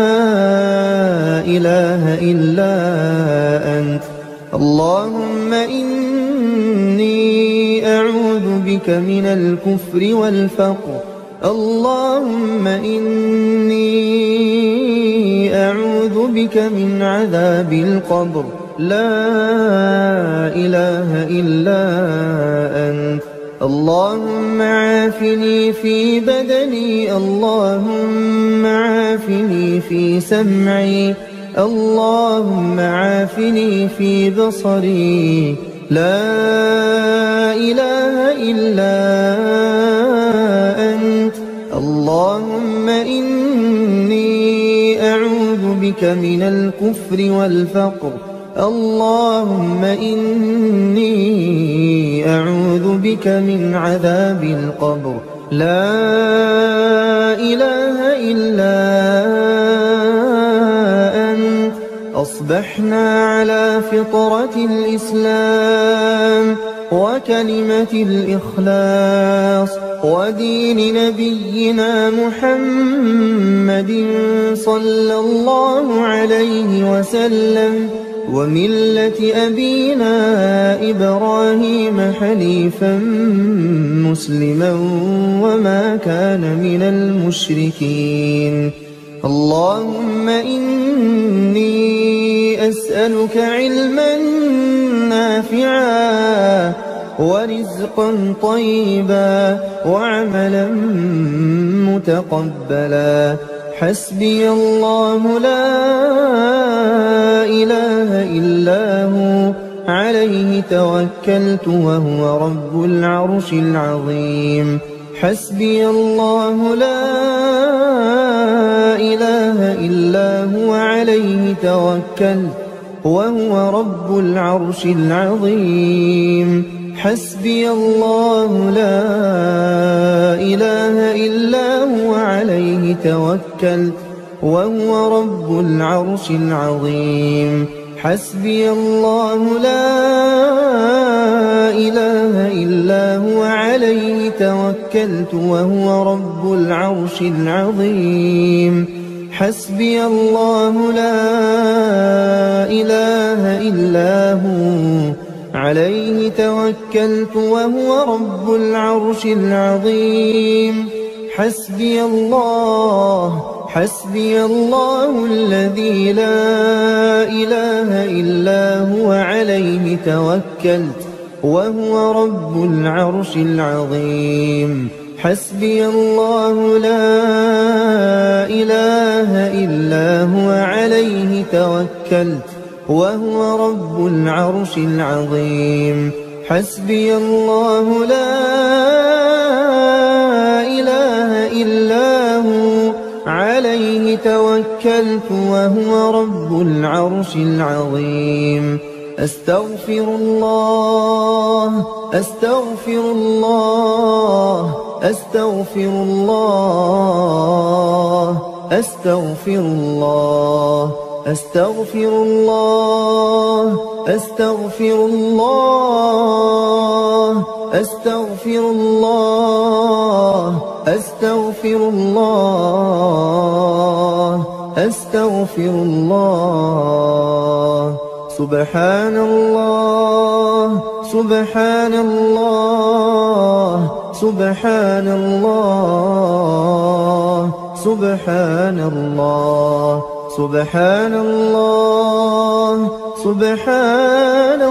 إله إلا أنت. اللهم إني أعوذ بك من الكفر والفقر، اللهم إني أعوذ بك من عذاب القبر، لا إله إلا أنت. اللهم عافني في بدني، اللهم عافني في سمعي، اللهم عافني في بصري، لا إله إلا أنت. اللهم إني أعوذ بك من الكفر والفقر، اللهم إني أعوذ بك من عذاب القبر، لا إله إلا أنت. أصبحنا على فطرة الإسلام وكلمة الإخلاص ودين نبينا محمد صلى الله عليه وسلم وملة أبينا إبراهيم حنيفا مسلما وما كان من المشركين. اللهم إني أسألك علما نافعا ورزقا طيبا وعملا متقبلا. حسبي الله لا إله إلا هو، عليه توكلت وهو رب العرش العظيم. حسبي الله لا إله إلا هو، عليه توكلت وهو رب العرش العظيم. حسبي الله لا إله إلا هو، عليه توكلت وهو رب العرش العظيم. حسبي الله لا إله إلا هو، عليه توكلت وهو رب العرش العظيم. حسبي الله لا إله إلا هو، عليه توكلت وهو رب العرش العظيم. حسبي الله حسبي الله الذي لا إله إلا هو، عليه توكلت وهو رب العرش العظيم. حسبي الله لا إله إلا هو عليه توكلت وهو رب العرش العظيم. حسبي الله لا إله إلا هو عليه توكلت وهو رب العرش العظيم. أستغفر الله أستغفر الله أستغفر الله أستغفر الله أستغفر الله أستغفر الله أستغفر الله أستغفر الله أستغفر الله. سبحان الله سبحان الله سبحان الله سبحان الله سبحان الله سبحان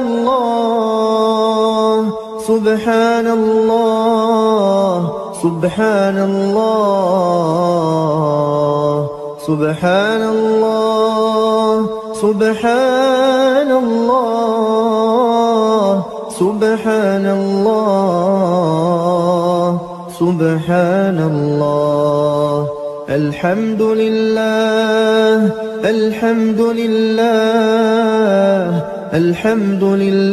الله سبحان الله سبحان الله سبحان الله سبحان الله سبحان الله سبحان الله. الحمد لله الحمد لله الحمد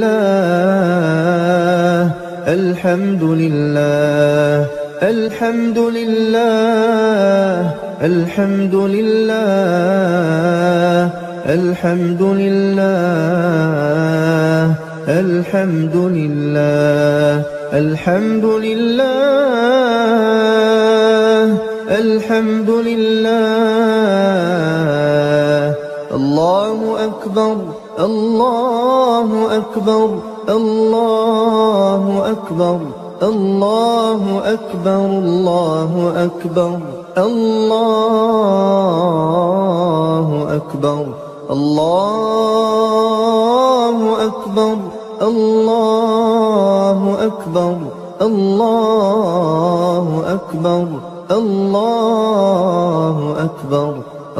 لله الحمد لله الحمد لله الحمد لله الحمد لله الحمد لله الحمد لله الحمد لله. الله أكبر الله أكبر الله أكبر الله أكبر الله أكبر الله أكبر الله أكبر الله أكبر الله أكبر الله أكبر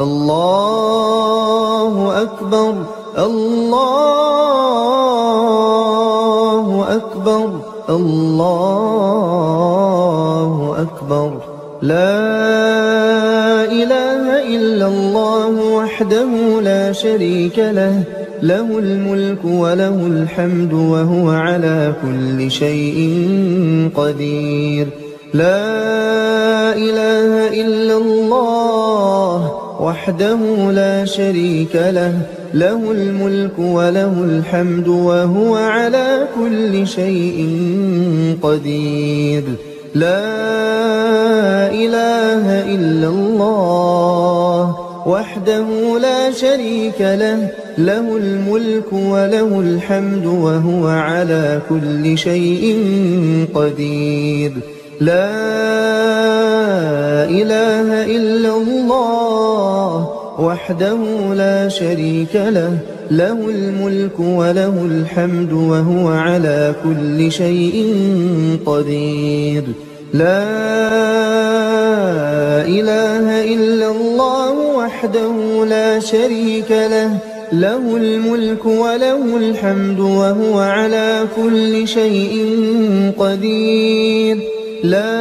الله أكبر الله أكبر الله أكبر. لا إله إلا الله وحده لا شريك له له الملك وله الحمد وهو على كل شيء قدير. لا إله إلا الله وحده لا شريك له له الملك وله الحمد وهو على كل شيء قدير. لا إله إلا الله وحده لا شريك له له الملك وله الحمد وهو على كل شيء قدير. لا إله إلا الله وحده لا شريك له له الملك وله الحمد وهو على كل شيء قدير. لا إله إلا الله وحده لا شريك له له الملك وله الحمد وهو على كل شيء قدير. لا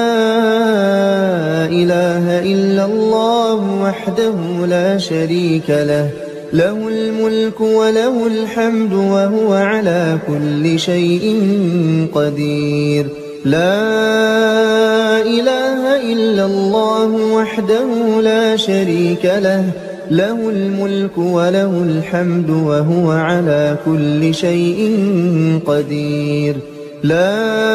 إله إلا الله وحده لا شريك له له الملك وله الحمد وهو على كل شيء قدير. لا إله إلا الله وحده لا شريك له له الملك وله الحمد وهو على كل شيء قدير. لا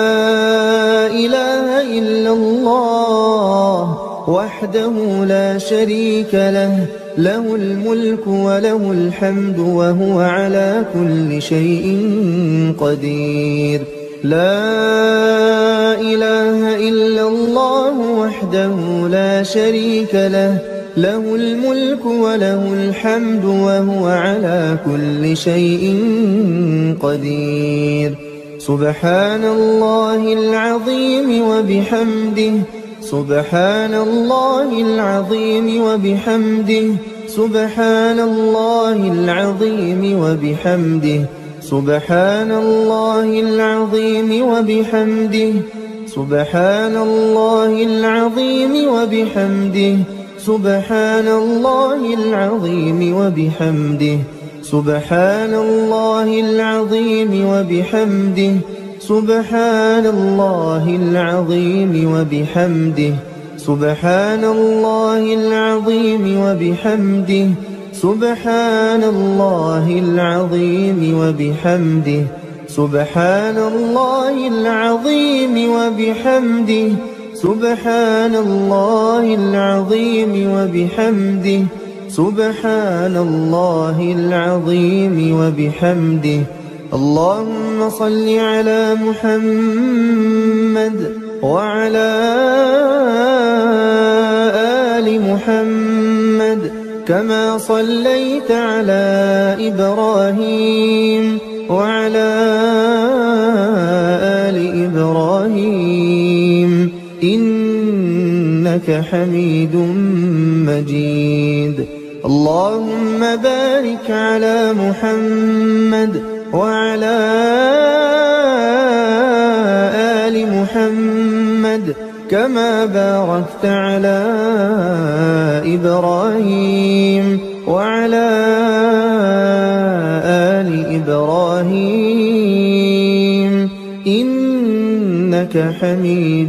إله إلا الله وحده لا شريك له له الملك وله الحمد وهو على كل شيء قدير. لا إله إلا الله وحده لا شريك له له الملك وله الحمد وهو على كل شيء قدير. سبحان الله العظيم وبحمده سبحان الله العظيم وبحمده سبحان الله العظيم وبحمده سبحان الله العظيم وبحمده سبحان الله العظيم وبحمده سبحان الله العظيم وبحمده سبحان الله العظيم وبحمده سبحان الله العظيم وبحمده سبحان الله العظيم وبحمده سبحان الله العظيم وبحمده سبحان الله العظيم وبحمده سبحان الله العظيم وبحمده سبحان الله العظيم وبحمده اللهم صل على محمد وعلى آل محمد كما صليت على إبراهيم وعلى آل إبراهيم إنك حميد مجيد اللهم بارك على محمد وعلى آل محمد كما باركت على إبراهيم وعلى آل إبراهيم إنك حميد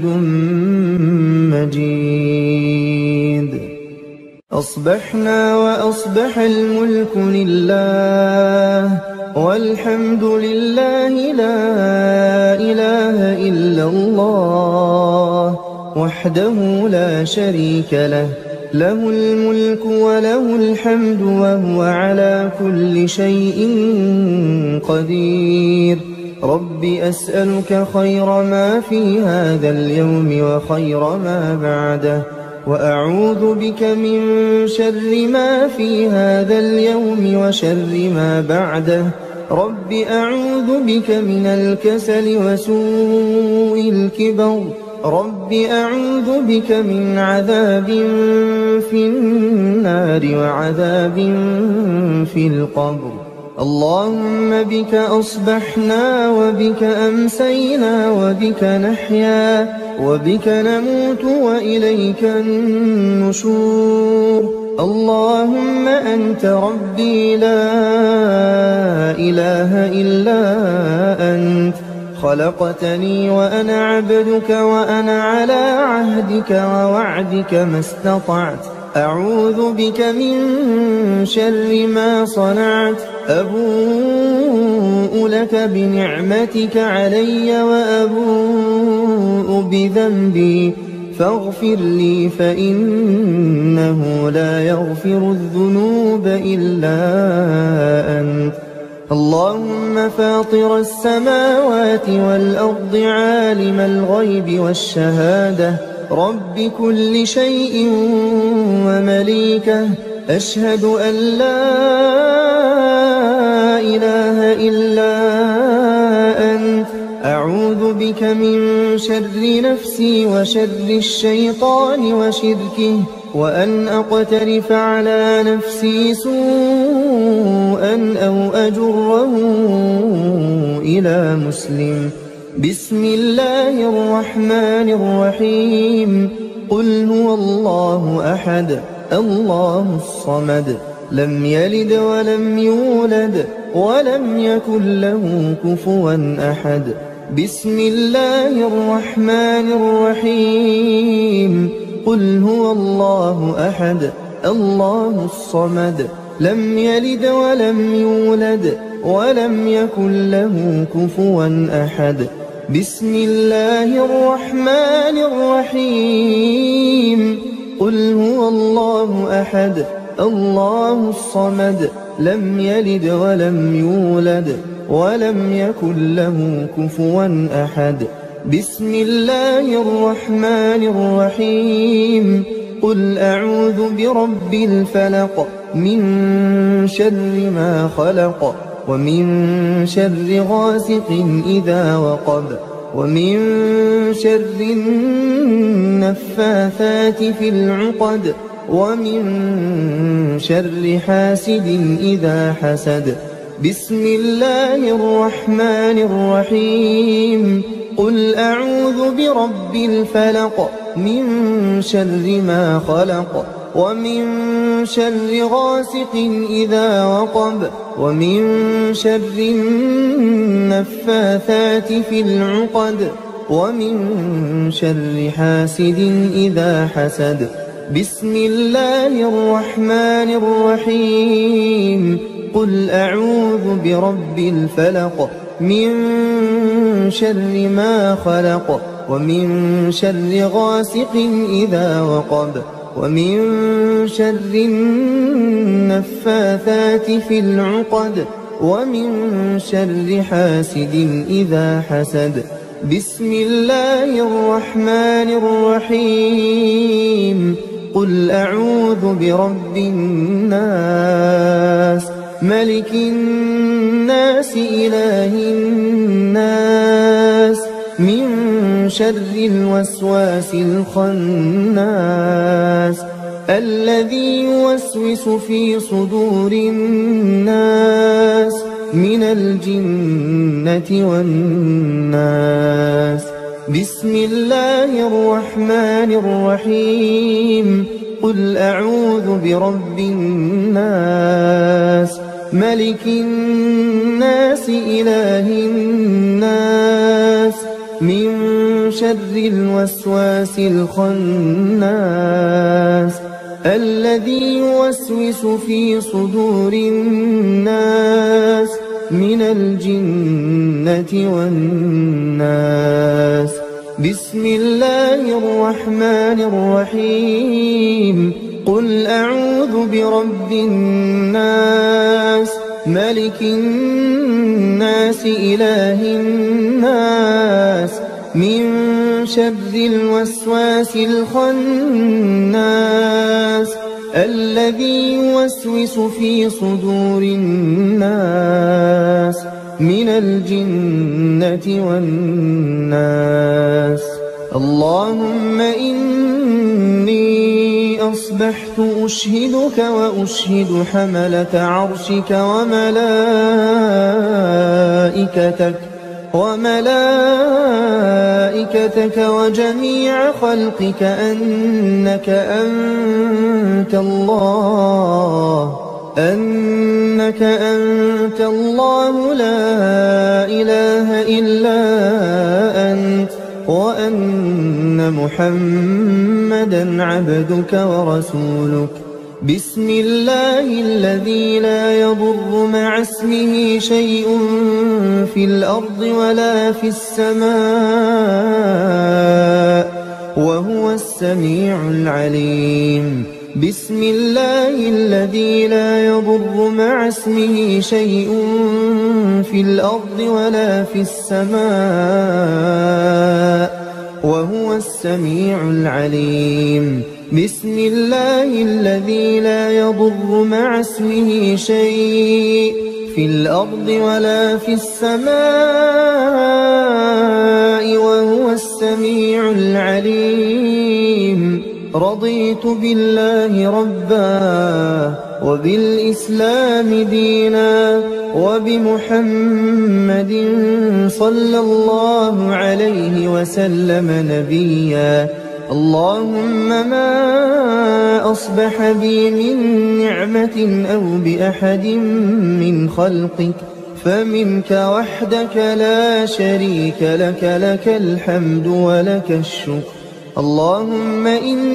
مجيد أصبحنا وأصبح الملك لله والحمد لله لا إله إلا الله وحده لا شريك له له الملك وله الحمد وهو على كل شيء قدير رب أسألك خير ما في هذا اليوم وخير ما بعده وأعوذ بك من شر ما في هذا اليوم وشر ما بعده رب أعوذ بك من الكسل وسوء الكبر رب أعوذ بك من عذاب في النار وعذاب في القبر اللهم بك أصبحنا وبك أمسينا وبك نحيا وبك نموت وإليك النشور اللهم أنت ربي لا إله إلا أنت خلقتني وأنا عبدك وأنا على عهدك ووعدك ما استطعت أعوذ بك من شر ما صنعت أبوء لك بنعمتك علي وأبوء بذنبي فاغفر لي فإنه لا يغفر الذنوب إلا أنت اللهم فاطر السماوات والأرض عالم الغيب والشهادة رب كل شيء ومليكه أشهد أن لا إله إلا أنت أعوذ بك من شر نفسي وشر الشيطان وشركه وأن أقترف على نفسي سوءا أو أجره إلى مسلم بسم الله الرحمن الرحيم قل هو الله أحد الله الصمد لم يلد ولم يولد ولم يكن له كفوا أحد بسم الله الرحمن الرحيم قل هو الله أحد الله الصمد لم يلد ولم يولد ولم يكن له كفوا أحد بسم الله الرحمن الرحيم قل هو الله أحد الله الصمد لم يلد ولم يولد ولم يكن له كفوا أحد بسم الله الرحمن الرحيم قل أعوذ برب الفلق من شر ما خلق ومن شر غاسق إذا وقب ومن شر النفاثات في العقد ومن شر حاسد إذا حسد. بسم الله الرحمن الرحيم. قل أعوذ برب الفلق من شر ما خلق ومن شر غاسق إذا وقب ومن شر النفاثات في العقد ومن شر حاسد إذا حسد. بسم الله الرحمن الرحيم. قل أعوذ برب الفلق من شر ما خلق ومن شر غاسق إذا وقب ومن شر النفاثات في العقد ومن شر حاسد إذا حسد. بسم الله الرحمن الرحيم. قل أعوذ برب الناس ملك الناس إله الناس من شر الوسواس الخناس الذي يوسوس في صدور الناس من الجنة والناس. بسم الله الرحمن الرحيم. قل أعوذ برب الناس ملك الناس إله الناس من شر الوسواس الخناس الذي يوسوس في صدور الناس من الجنة والناس. بسم الله الرحمن الرحيم. قل أعوذ برب الناس ملك الناس إله الناس من شر الوسواس الخناس الذي يوسوس في صدور الناس من الجنة والناس. اللهم إني أصبحت أشهدك وأشهد حملة عرشك وملائكتك وملائكتك وجميع خلقك أنك أنت الله أنك أنت الله لا إله إلا أنت وأن محمدا عبدك ورسولك. بسم الله الذي لا يضر مع اسمه شيء في الأرض ولا في السماء وهو السميع العليم. بسم الله الذي لا يضر مع اسمه شيء في الأرض ولا في السماء وهو السميع العليم. بسم الله الذي لا يضر مع اسمه شيء في الأرض ولا في السماء وهو السميع العليم. رضيت بالله ربا وبالإسلام دينا وبمحمد صلى الله عليه وسلم نبيا. اللهم ما أصبح بي من نعمة أو بأحد من خلقك فمنك وحدك لا شريك لك، لك الحمد ولك الشكر. اللهم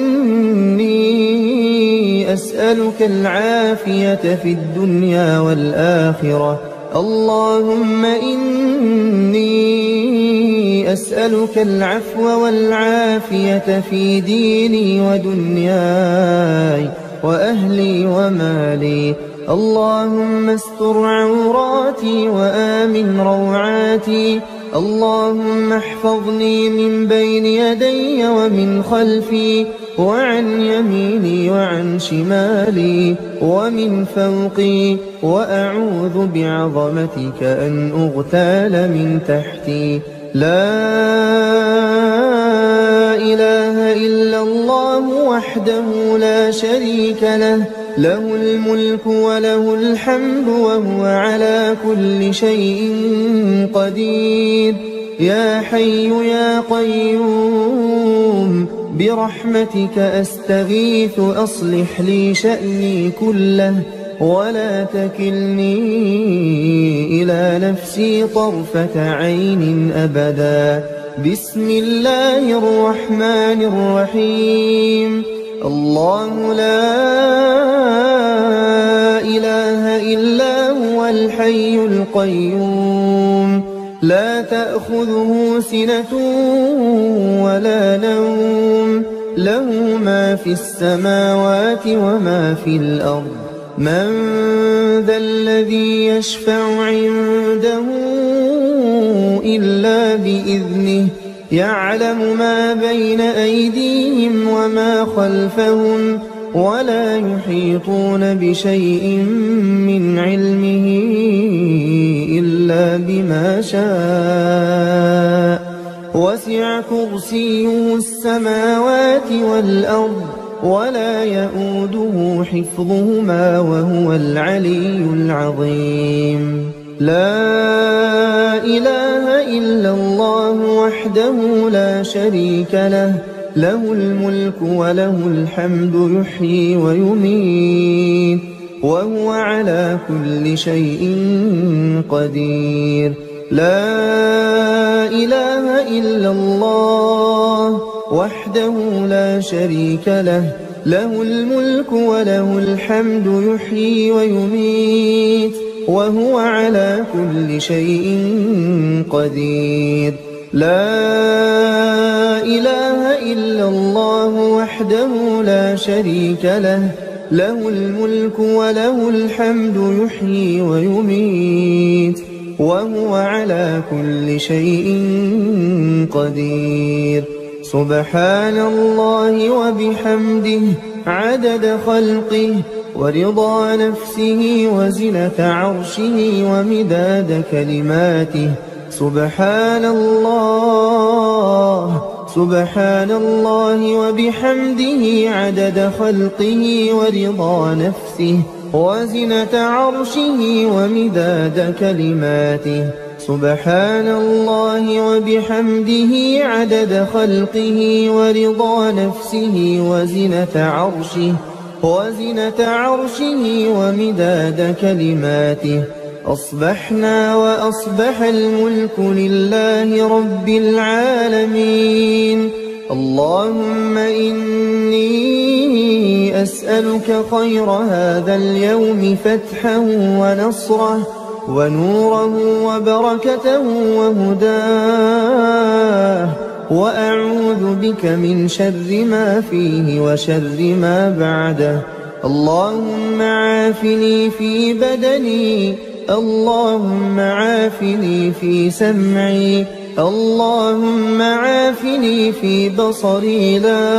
إني أسألك العافية في الدنيا والآخرة. اللهم إني أسألك العفو والعافية في ديني ودنياي وأهلي ومالي. اللهم استر عوراتي وآمن روعاتي اللهم احفظني من بين يدي ومن خلفي وعن يميني وعن شمالي ومن فوقي، وأعوذ بعظمتك أن أغتال من تحتي. لا إله إلا الله وحده لا شريك له، له الملك وله الحمد وهو على كل شيء قدير. يا حي يا قيوم برحمتك أستغيث أصلح لي شأني كله ولا تكلني إلى نفسي طرفة عين أبدا. بسم الله الرحمن الرحيم. الله لا إله إلا هو الحي القيوم، لا تأخذه سنة ولا نوم، له ما في السماوات وما في الأرض. من ذا الذي يشفع عنده إلا بإذنه، يعلم ما بين أيديهم وما خلفهم، ولا يحيطون بشيء من علمه إلا بما شاء. وسع كرسيه السماوات والأرض ولا يؤوده حفظهما وهو العلي العظيم. لا إله إلا الله وحده لا شريك له، له الملك وله الحمد يحيي ويميت وهو على كل شيء قدير. لا إله إلا الله وحده لا شريك له، له الملك وله الحمد يحيي ويميت وهو على كل شيء قدير. لا إله إلا الله وحده لا شريك له، له الملك وله الحمد يحيي ويميت وهو على كل شيء قدير. سبحان الله وبحمده عدد خلقه ورضا نفسه وزنة عرشه ومداد كلماته. سبحان الله سبحان الله وبحمده عدد خلقه ورضا نفسه وزنة عرشه ومداد كلماته. سبحان الله وبحمده عدد خلقه ورضا نفسه وزنة عرشه وزنة عرشه ومداد كلماته. أصبحنا وأصبح الملك لله رب العالمين. اللهم إني أسألك خير هذا اليوم فتحه ونصره ونوره وبركته وهداه، وأعوذ بك من شر ما فيه وشر ما بعده. اللهم عافني في بدني، اللهم عافني في سمعي، اللهم عافني في بصري. لا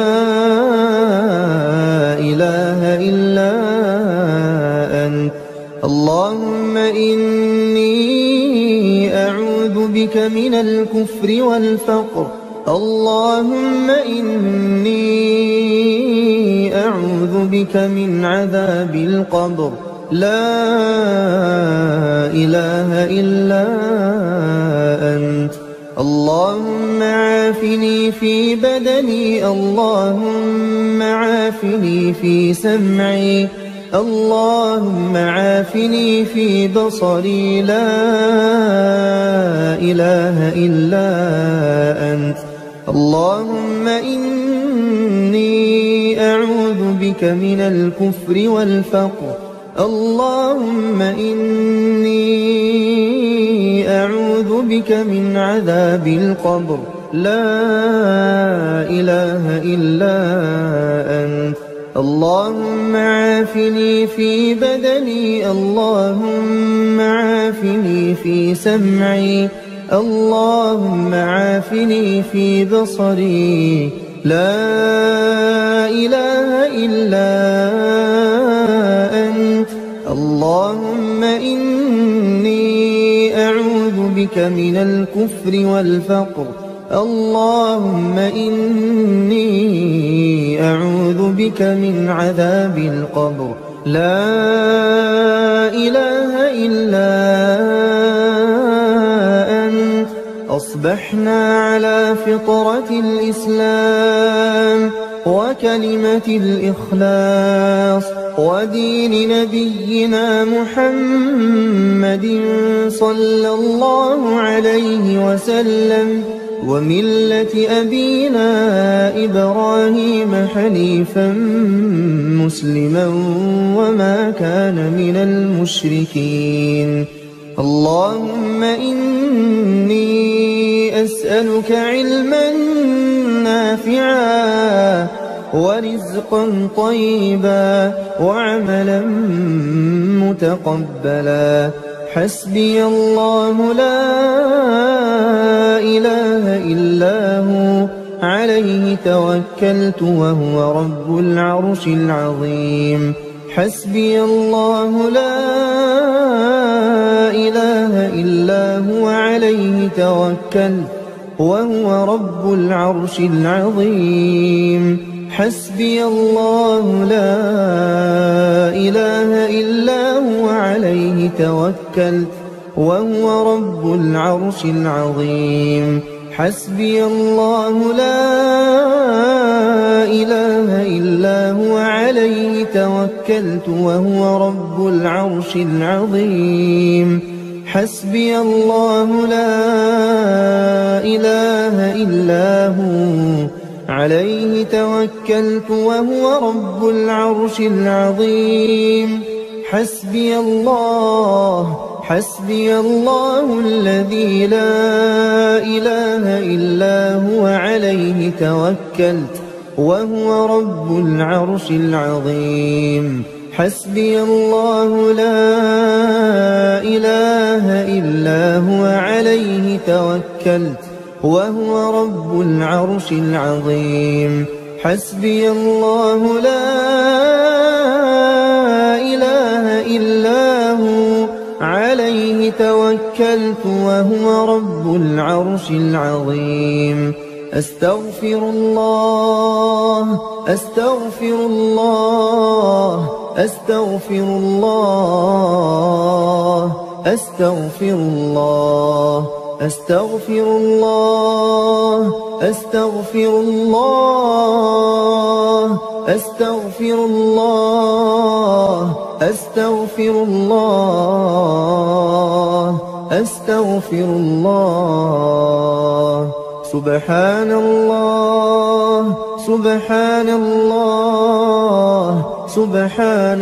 إله إلا أنت. اللهم إني أعوذ بك من الكفر والفقر. اللهم إني أعوذ بك من عذاب القبر. لا إله إلا أنت. اللهم عافني في بدني، اللهم عافني في سمعي، اللهم عافني في بصري. لا إله إلا أنت. اللهم إني أعوذ بك من الكفر والفقر. اللهم إني أعوذ بك من عذاب القبر. لا إله إلا أنت. اللهم عافني في بدني، اللهم عافني في سمعي، اللهم عافني في بصري لا إله إلا أنت. اللهم إني أعوذ بك من الكفر والفقر. اللهم إني أعوذ بك من عذاب القبر. لا إله إلا أنت. أصبحنا على فطرة الإسلام وكلمة الإخلاص ودين نبينا محمد صلى الله عليه وسلم وملة أبينا إبراهيم حنيفا مسلما وما كان من المشركين. اللهم إني أسألك علما نافعا ورزقا طيبا وعملا متقبلا. حسبي الله لا إله إلا هو عليه توكلت وهو رب العرش العظيم. حسبي الله لا إله إلا هو عليه توكلت وهو رب العرش العظيم. حسبي الله لا إله إلا هو عليه توكلت وهو رب العرش العظيم. حسبي الله لا إله إلا هو عليه توكلت وهو رب العرش العظيم. حسبي الله لا إله إلا هو عليه توكلت وهو رب العرش العظيم. حسبي الله حسبي الله الذي لا إله إلا هو عليه توكلت وهو رب العرش العظيم. حسبي الله لا إله إلا هو عليه توكلت وهو رب العرش العظيم. حسبي الله لا إله إلا هو عليه توكلت وهو رب العرش العظيم. أستغفر الله أستغفر الله أستغفر الله أستغفر الله أستغفر الله أستغفر الله أستغفر الله أستغفر الله أستغفر الله. سبحان الله سبحان الله سبحان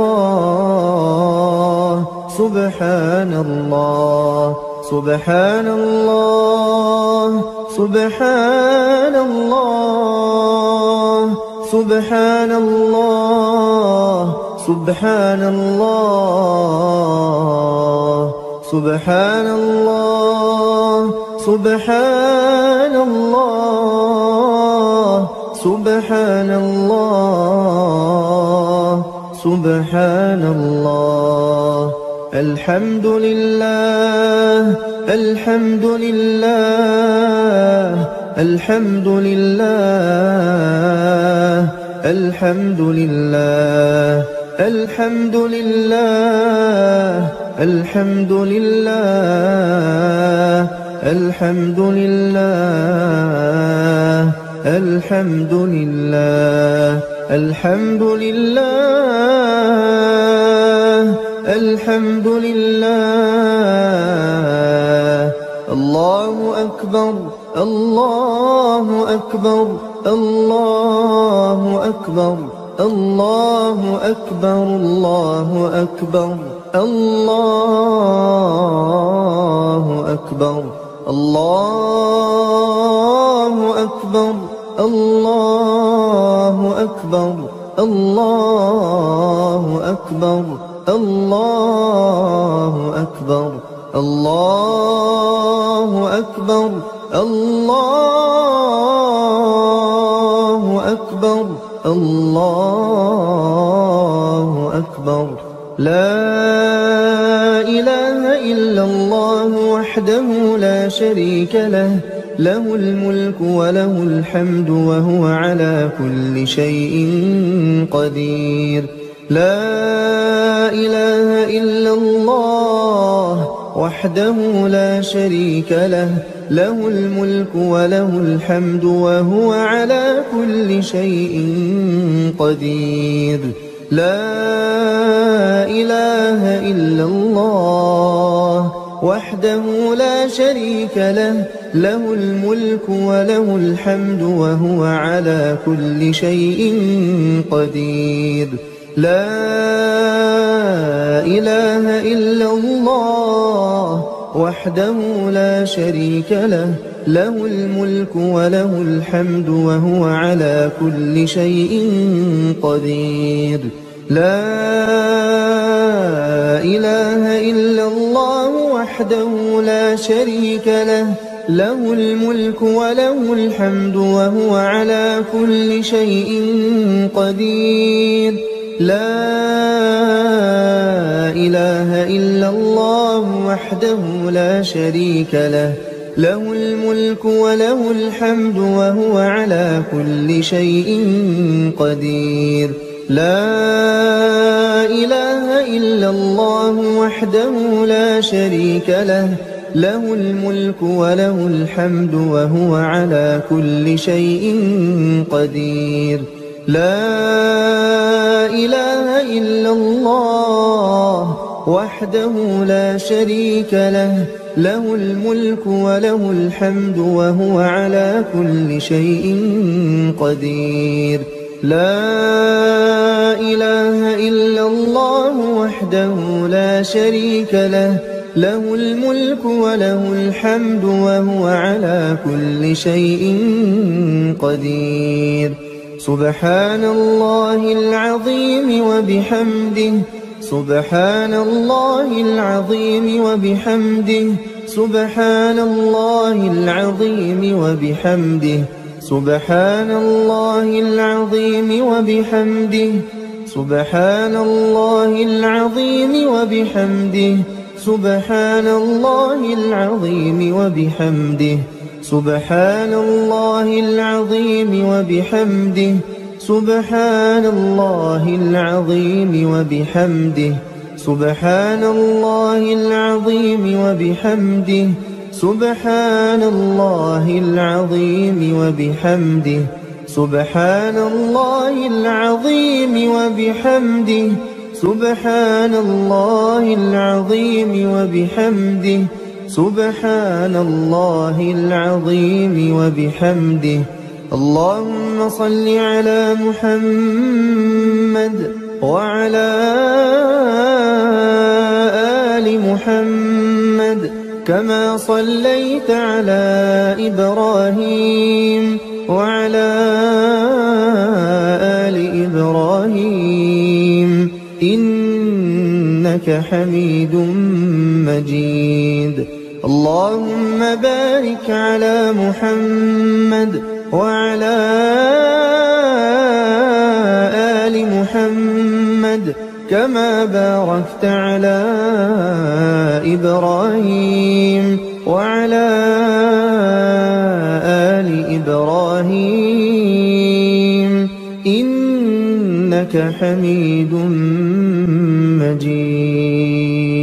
الله سبحان الله سبحان الله سبحان الله سبحان الله سبحان الله سبحان الله سبحان الله سبحان الله سبحان الله. الحمد لله الحمد لله الحمد لله الحمد لله الحمد لله الحمد لله الحمد لله الحمد لله الحمد لله الحمد لله. الله أكبر الله أكبر الله أكبر الله أكبر الله أكبر الله أكبر الله أكبر الله أكبر الله أكبر الله أكبر الله أكبر الله أكبر الله أكبر لا إله إلا الله وحده لا شريك له له الملك وله الحمد وهو على كل شيء قدير لا إله إلا الله وحده لا شريك له له الملك وله الحمد وهو على كل شيء قدير لا إله إلا الله وحده لا شريك له له الملك وله الحمد وهو على كل شيء قدير لا إله إلا الله وحده لا شريك له له الملك وله الحمد وهو على كل شيء قدير لا إله إلا الله وحده لا شريك له له الملك وله الحمد وهو على كل شيء قدير لا إله إلا الله وحده لا شريك له له الملك وله الحمد وهو على كل شيء قدير لا إله إلا الله وحده لا شريك له له الملك وله الحمد وهو على كل شيء قدير لا إله إلا الله وحده لا شريك له له الملك وله الحمد وهو على كل شيء قدير لا إله إلا الله وحده لا شريك له له الملك وله الحمد وهو على كل شيء قدير سبحان الله العظيم وبحمده سبحان الله العظيم وبحمده سبحان الله العظيم وبحمده سبحان الله العظيم وبحمده سبحان الله العظيم وبحمده سبحان الله العظيم وبحمده سبحان الله العظيم وبحمده سبحان الله العظيم وبحمده سبحان الله العظيم وبحمده سبحان الله العظيم وبحمده سبحان الله العظيم وبحمده سبحان الله العظيم وبحمده سبحان الله العظيم وبحمده اللهم صل على محمد وعلى آل محمد كما صليت على إبراهيم وعلى آل إبراهيم إنك حميد مجيد اللهم بارك على محمد وعلى آل محمد كما باركت على إبراهيم وعلى آل إبراهيم إنك حميد مجيد.